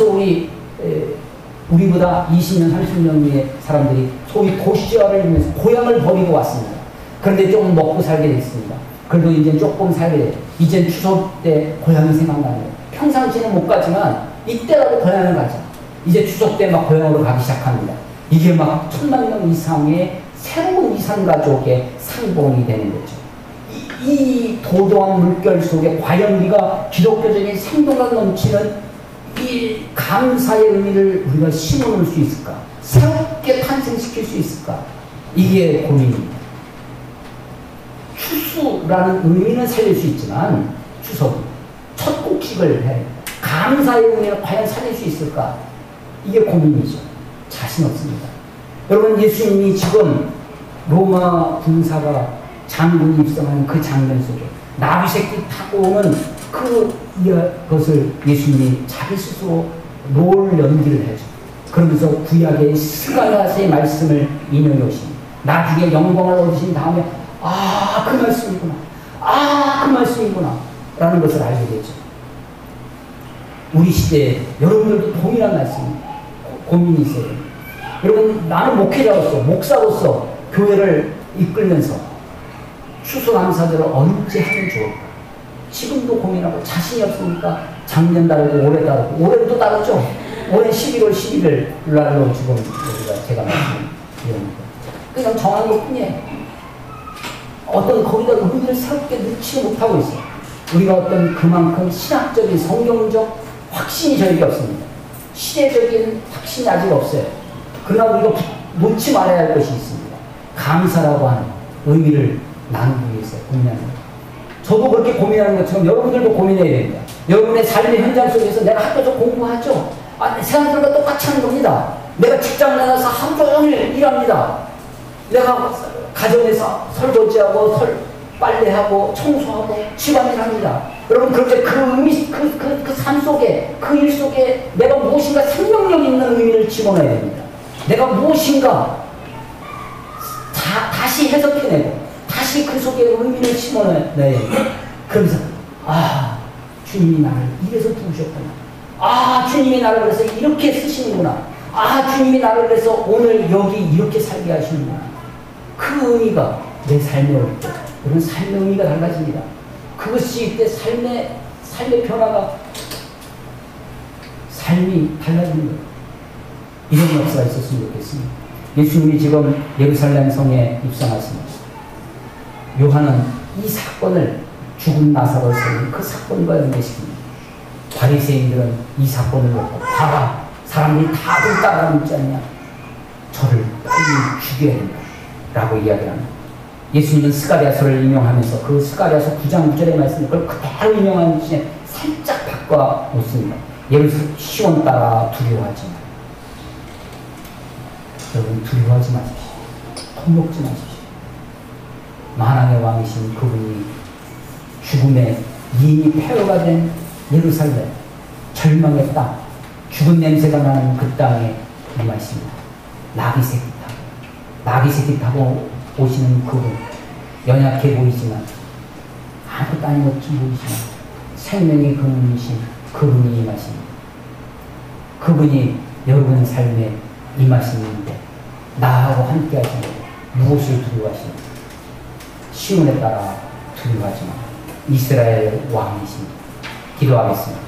우리보다 20년, 30년 위에 사람들이 소위 도시화를 하면서 고향을 버리고 왔습니다. 그런데 조금 먹고 살게 됐습니다. 그래도 이제 조금 살게 돼요. 이제 추석 때 고향이 생각나요. 평상시는 못 가지만 이때라도 고향을 가자. 이제 추석 때 막 고향으로 가기 시작합니다. 이게 막 1000만 명 이상의 새로운 이산가족의 상봉이 되는 거죠. 이 도도한 물결 속에 과연 우리가 기독교적인 생동감 넘치는 이 감사의 의미를 우리가 심어놓을 수 있을까? 새롭게 탄생시킬 수 있을까? 이게 고민입니다. 추수라는 의미는 살릴 수 있지만, 추석은 첫 곡식을 해 감사의 의미를 과연 살릴 수 있을까? 이게 고민이죠. 자신 없습니다. 여러분, 예수님이 지금 로마 군사가 장군이 입성하는 그 장면 속에 나귀 새끼 타고 오는 그것을 예수님이 자기 스스로 롤 연기를 해줘. 그러면서 구약의 스가랴서의 말씀을 인용해 오십니다. 나중에 영광을 얻으신 다음에 그 말씀이구나. 그 말씀이구나. 라는 것을 알게 되죠. 우리 시대에 여러분들도 동일한 말씀입니다. 고민이 있어요. 여러분, 나는 목회자로서, 목사로서 교회를 이끌면서 추수감사절을 언제 하면 좋을까? 지금도 고민하고 자신이 없으니까 작년 다르고 올해 다르고, 올해도 다르죠? 올해 11월 11일 날로 지금 제가 말씀드립니다. 그냥 정한 것 뿐이에요. 어떤 거기다 의미를 새롭게 넣지 못하고 있어요. 우리가 어떤 그만큼 신학적인 성경적 확신이 저에게 없습니다. 시대적인 확신이 아직 없어요. 그러나 우리가 놓지 말아야 할 것이 있습니다. 감사라고 하는 의미를 나누기 위해서 고민하는 거예요. 저도 그렇게 고민하는 것처럼 여러분들도 고민해야 됩니다. 여러분의 삶의 현장 속에서 내가 학교에서 공부하죠. 세상들과 똑같이 하는 겁니다. 내가 직장 나가서 하루 종일 일합니다. 내가 가정에서 설거지하고 빨래하고 청소하고 집안일 합니다. 여러분 그렇게 그 의미, 그 삶 속에, 그 일 속에 내가 무엇인가 생명력 있는 의미를 집어넣어야 됩니다. 내가 무엇인가 다시 해석해내고 다시 그 속에 의미를 집어넣어야 됩니다. 그러면서 주님이 나를 이래서 부르셨구나. 주님이 나를 그래서 이렇게 쓰시는구나. 주님이 나를 그래서 오늘 여기 이렇게 살게 하시는구나. 그 의미가 내 삶에 올 때, 그런 삶의 의미가 달라집니다. 그것이 이때 삶의 변화가, 삶이 달라지는 거예요. 이런 역사가 있었으면 좋겠습니다. 예수님이 지금 예루살렘 성에 입성하십니다. 요한은 이 사건을 죽은 나사로스의 그 사건과 연계시킵니다. 바리새인들은 이 사건을 놓고 봐라, 사람들이 다들 따라가고 있지 않냐, 저를 빨리 죽여야 된다 라고 이야기를 합니다. 예수님은 스가랴서를 인용하면서 그 스가랴서 9장 9절의 말씀을 그걸 그대로 인용하는 시에 살짝 바꿔 놓습니다. 예를 들어서 시온 따라 두려워하지 마. 여러분 두려워하지 마십시오. 겁먹지 마십시오. 만왕의 왕이신 그분이 죽음에 이미 폐허가 된 예루살렘, 절망의 땅, 죽은 냄새가 나는 그 땅에 임하십니다. 나귀 새끼 타고 오시는 그분, 연약해 보이지만 아무것도 아닌 것처럼 보이지만 생명의 근원이신 그분이 임하십니다. 그분이 여러분 삶에 임하시는데 나하고 함께 하시는데 무엇을 두려워하십니까? 시온에 따라 두려워하지 마. 이스라엘 왕이십니다. 기도하겠습니다.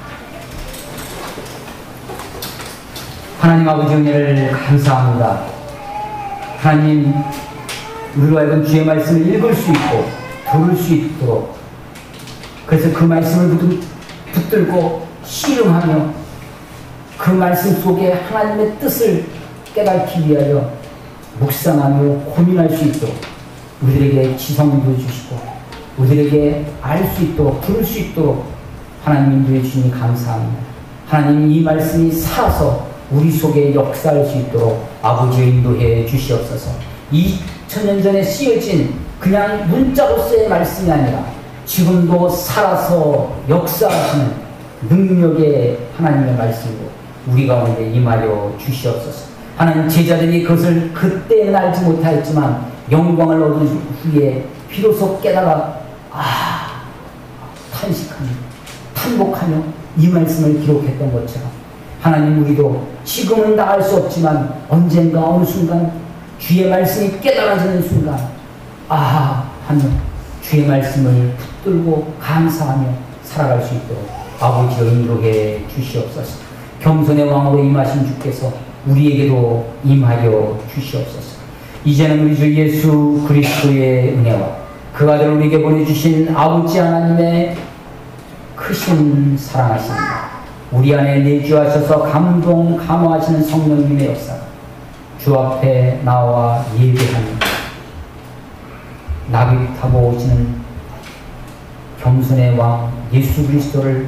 하나님 아버지 은혜를 감사합니다. 하나님, 우리로 하여금 주의 말씀을 읽을 수 있고 들을 수 있도록, 그래서 그 말씀을 붙들고 실험하며 그 말씀 속에 하나님의 뜻을 깨닫기 위하여 묵상하며 고민할 수 있도록 우리들에게 지성도 주시고 우리들에게 알 수 있도록 들을 수 있도록 하나님 인도해 주시니 감사합니다. 하나님, 이 말씀이 살아서 우리 속에 역사할 수 있도록 아버지 인도해 주시옵소서. 2000년 전에 쓰여진 그냥 문자로서의 말씀이 아니라 지금도 살아서 역사하시는 능력의 하나님의 말씀으로 우리 가운데 임하여 주시옵소서. 하나님, 제자들이 그것을 그때는 알지 못하였지만 영광을 얻은 후에 비로소 깨달아 탄식하며 탄복하며 이 말씀을 기록했던 것처럼 하나님, 우리도 지금은 다 알 수 없지만 언젠가 어느 순간 주의 말씀이 깨달아지는 순간 하며 주의 말씀을 붙들고 감사하며 살아갈 수 있도록 아버지여 인도해 주시옵소서. 겸손의 왕으로 임하신 주께서 우리에게도 임하여 주시옵소서. 이제는 우리 주 예수 그리스도의 은혜와 그 아들 우리에게 보내주신 아버지 하나님의 크신 사랑하십니다. 우리 안에 내주하셔서 감동 감화하시는 성령님의 역사, 주 앞에 나와 예배하며 나귀 타고 오시는 겸손의 왕 예수 그리스도를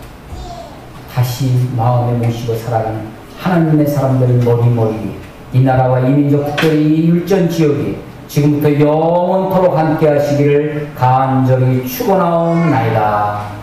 다시 마음에 모시고 살아가는 하나님의 사람들의 머리머리, 이 나라와 이 민족, 특별히 이 율전 지역이 지금부터 영원토록 함께 하시기를 간절히 축원하옵나이다.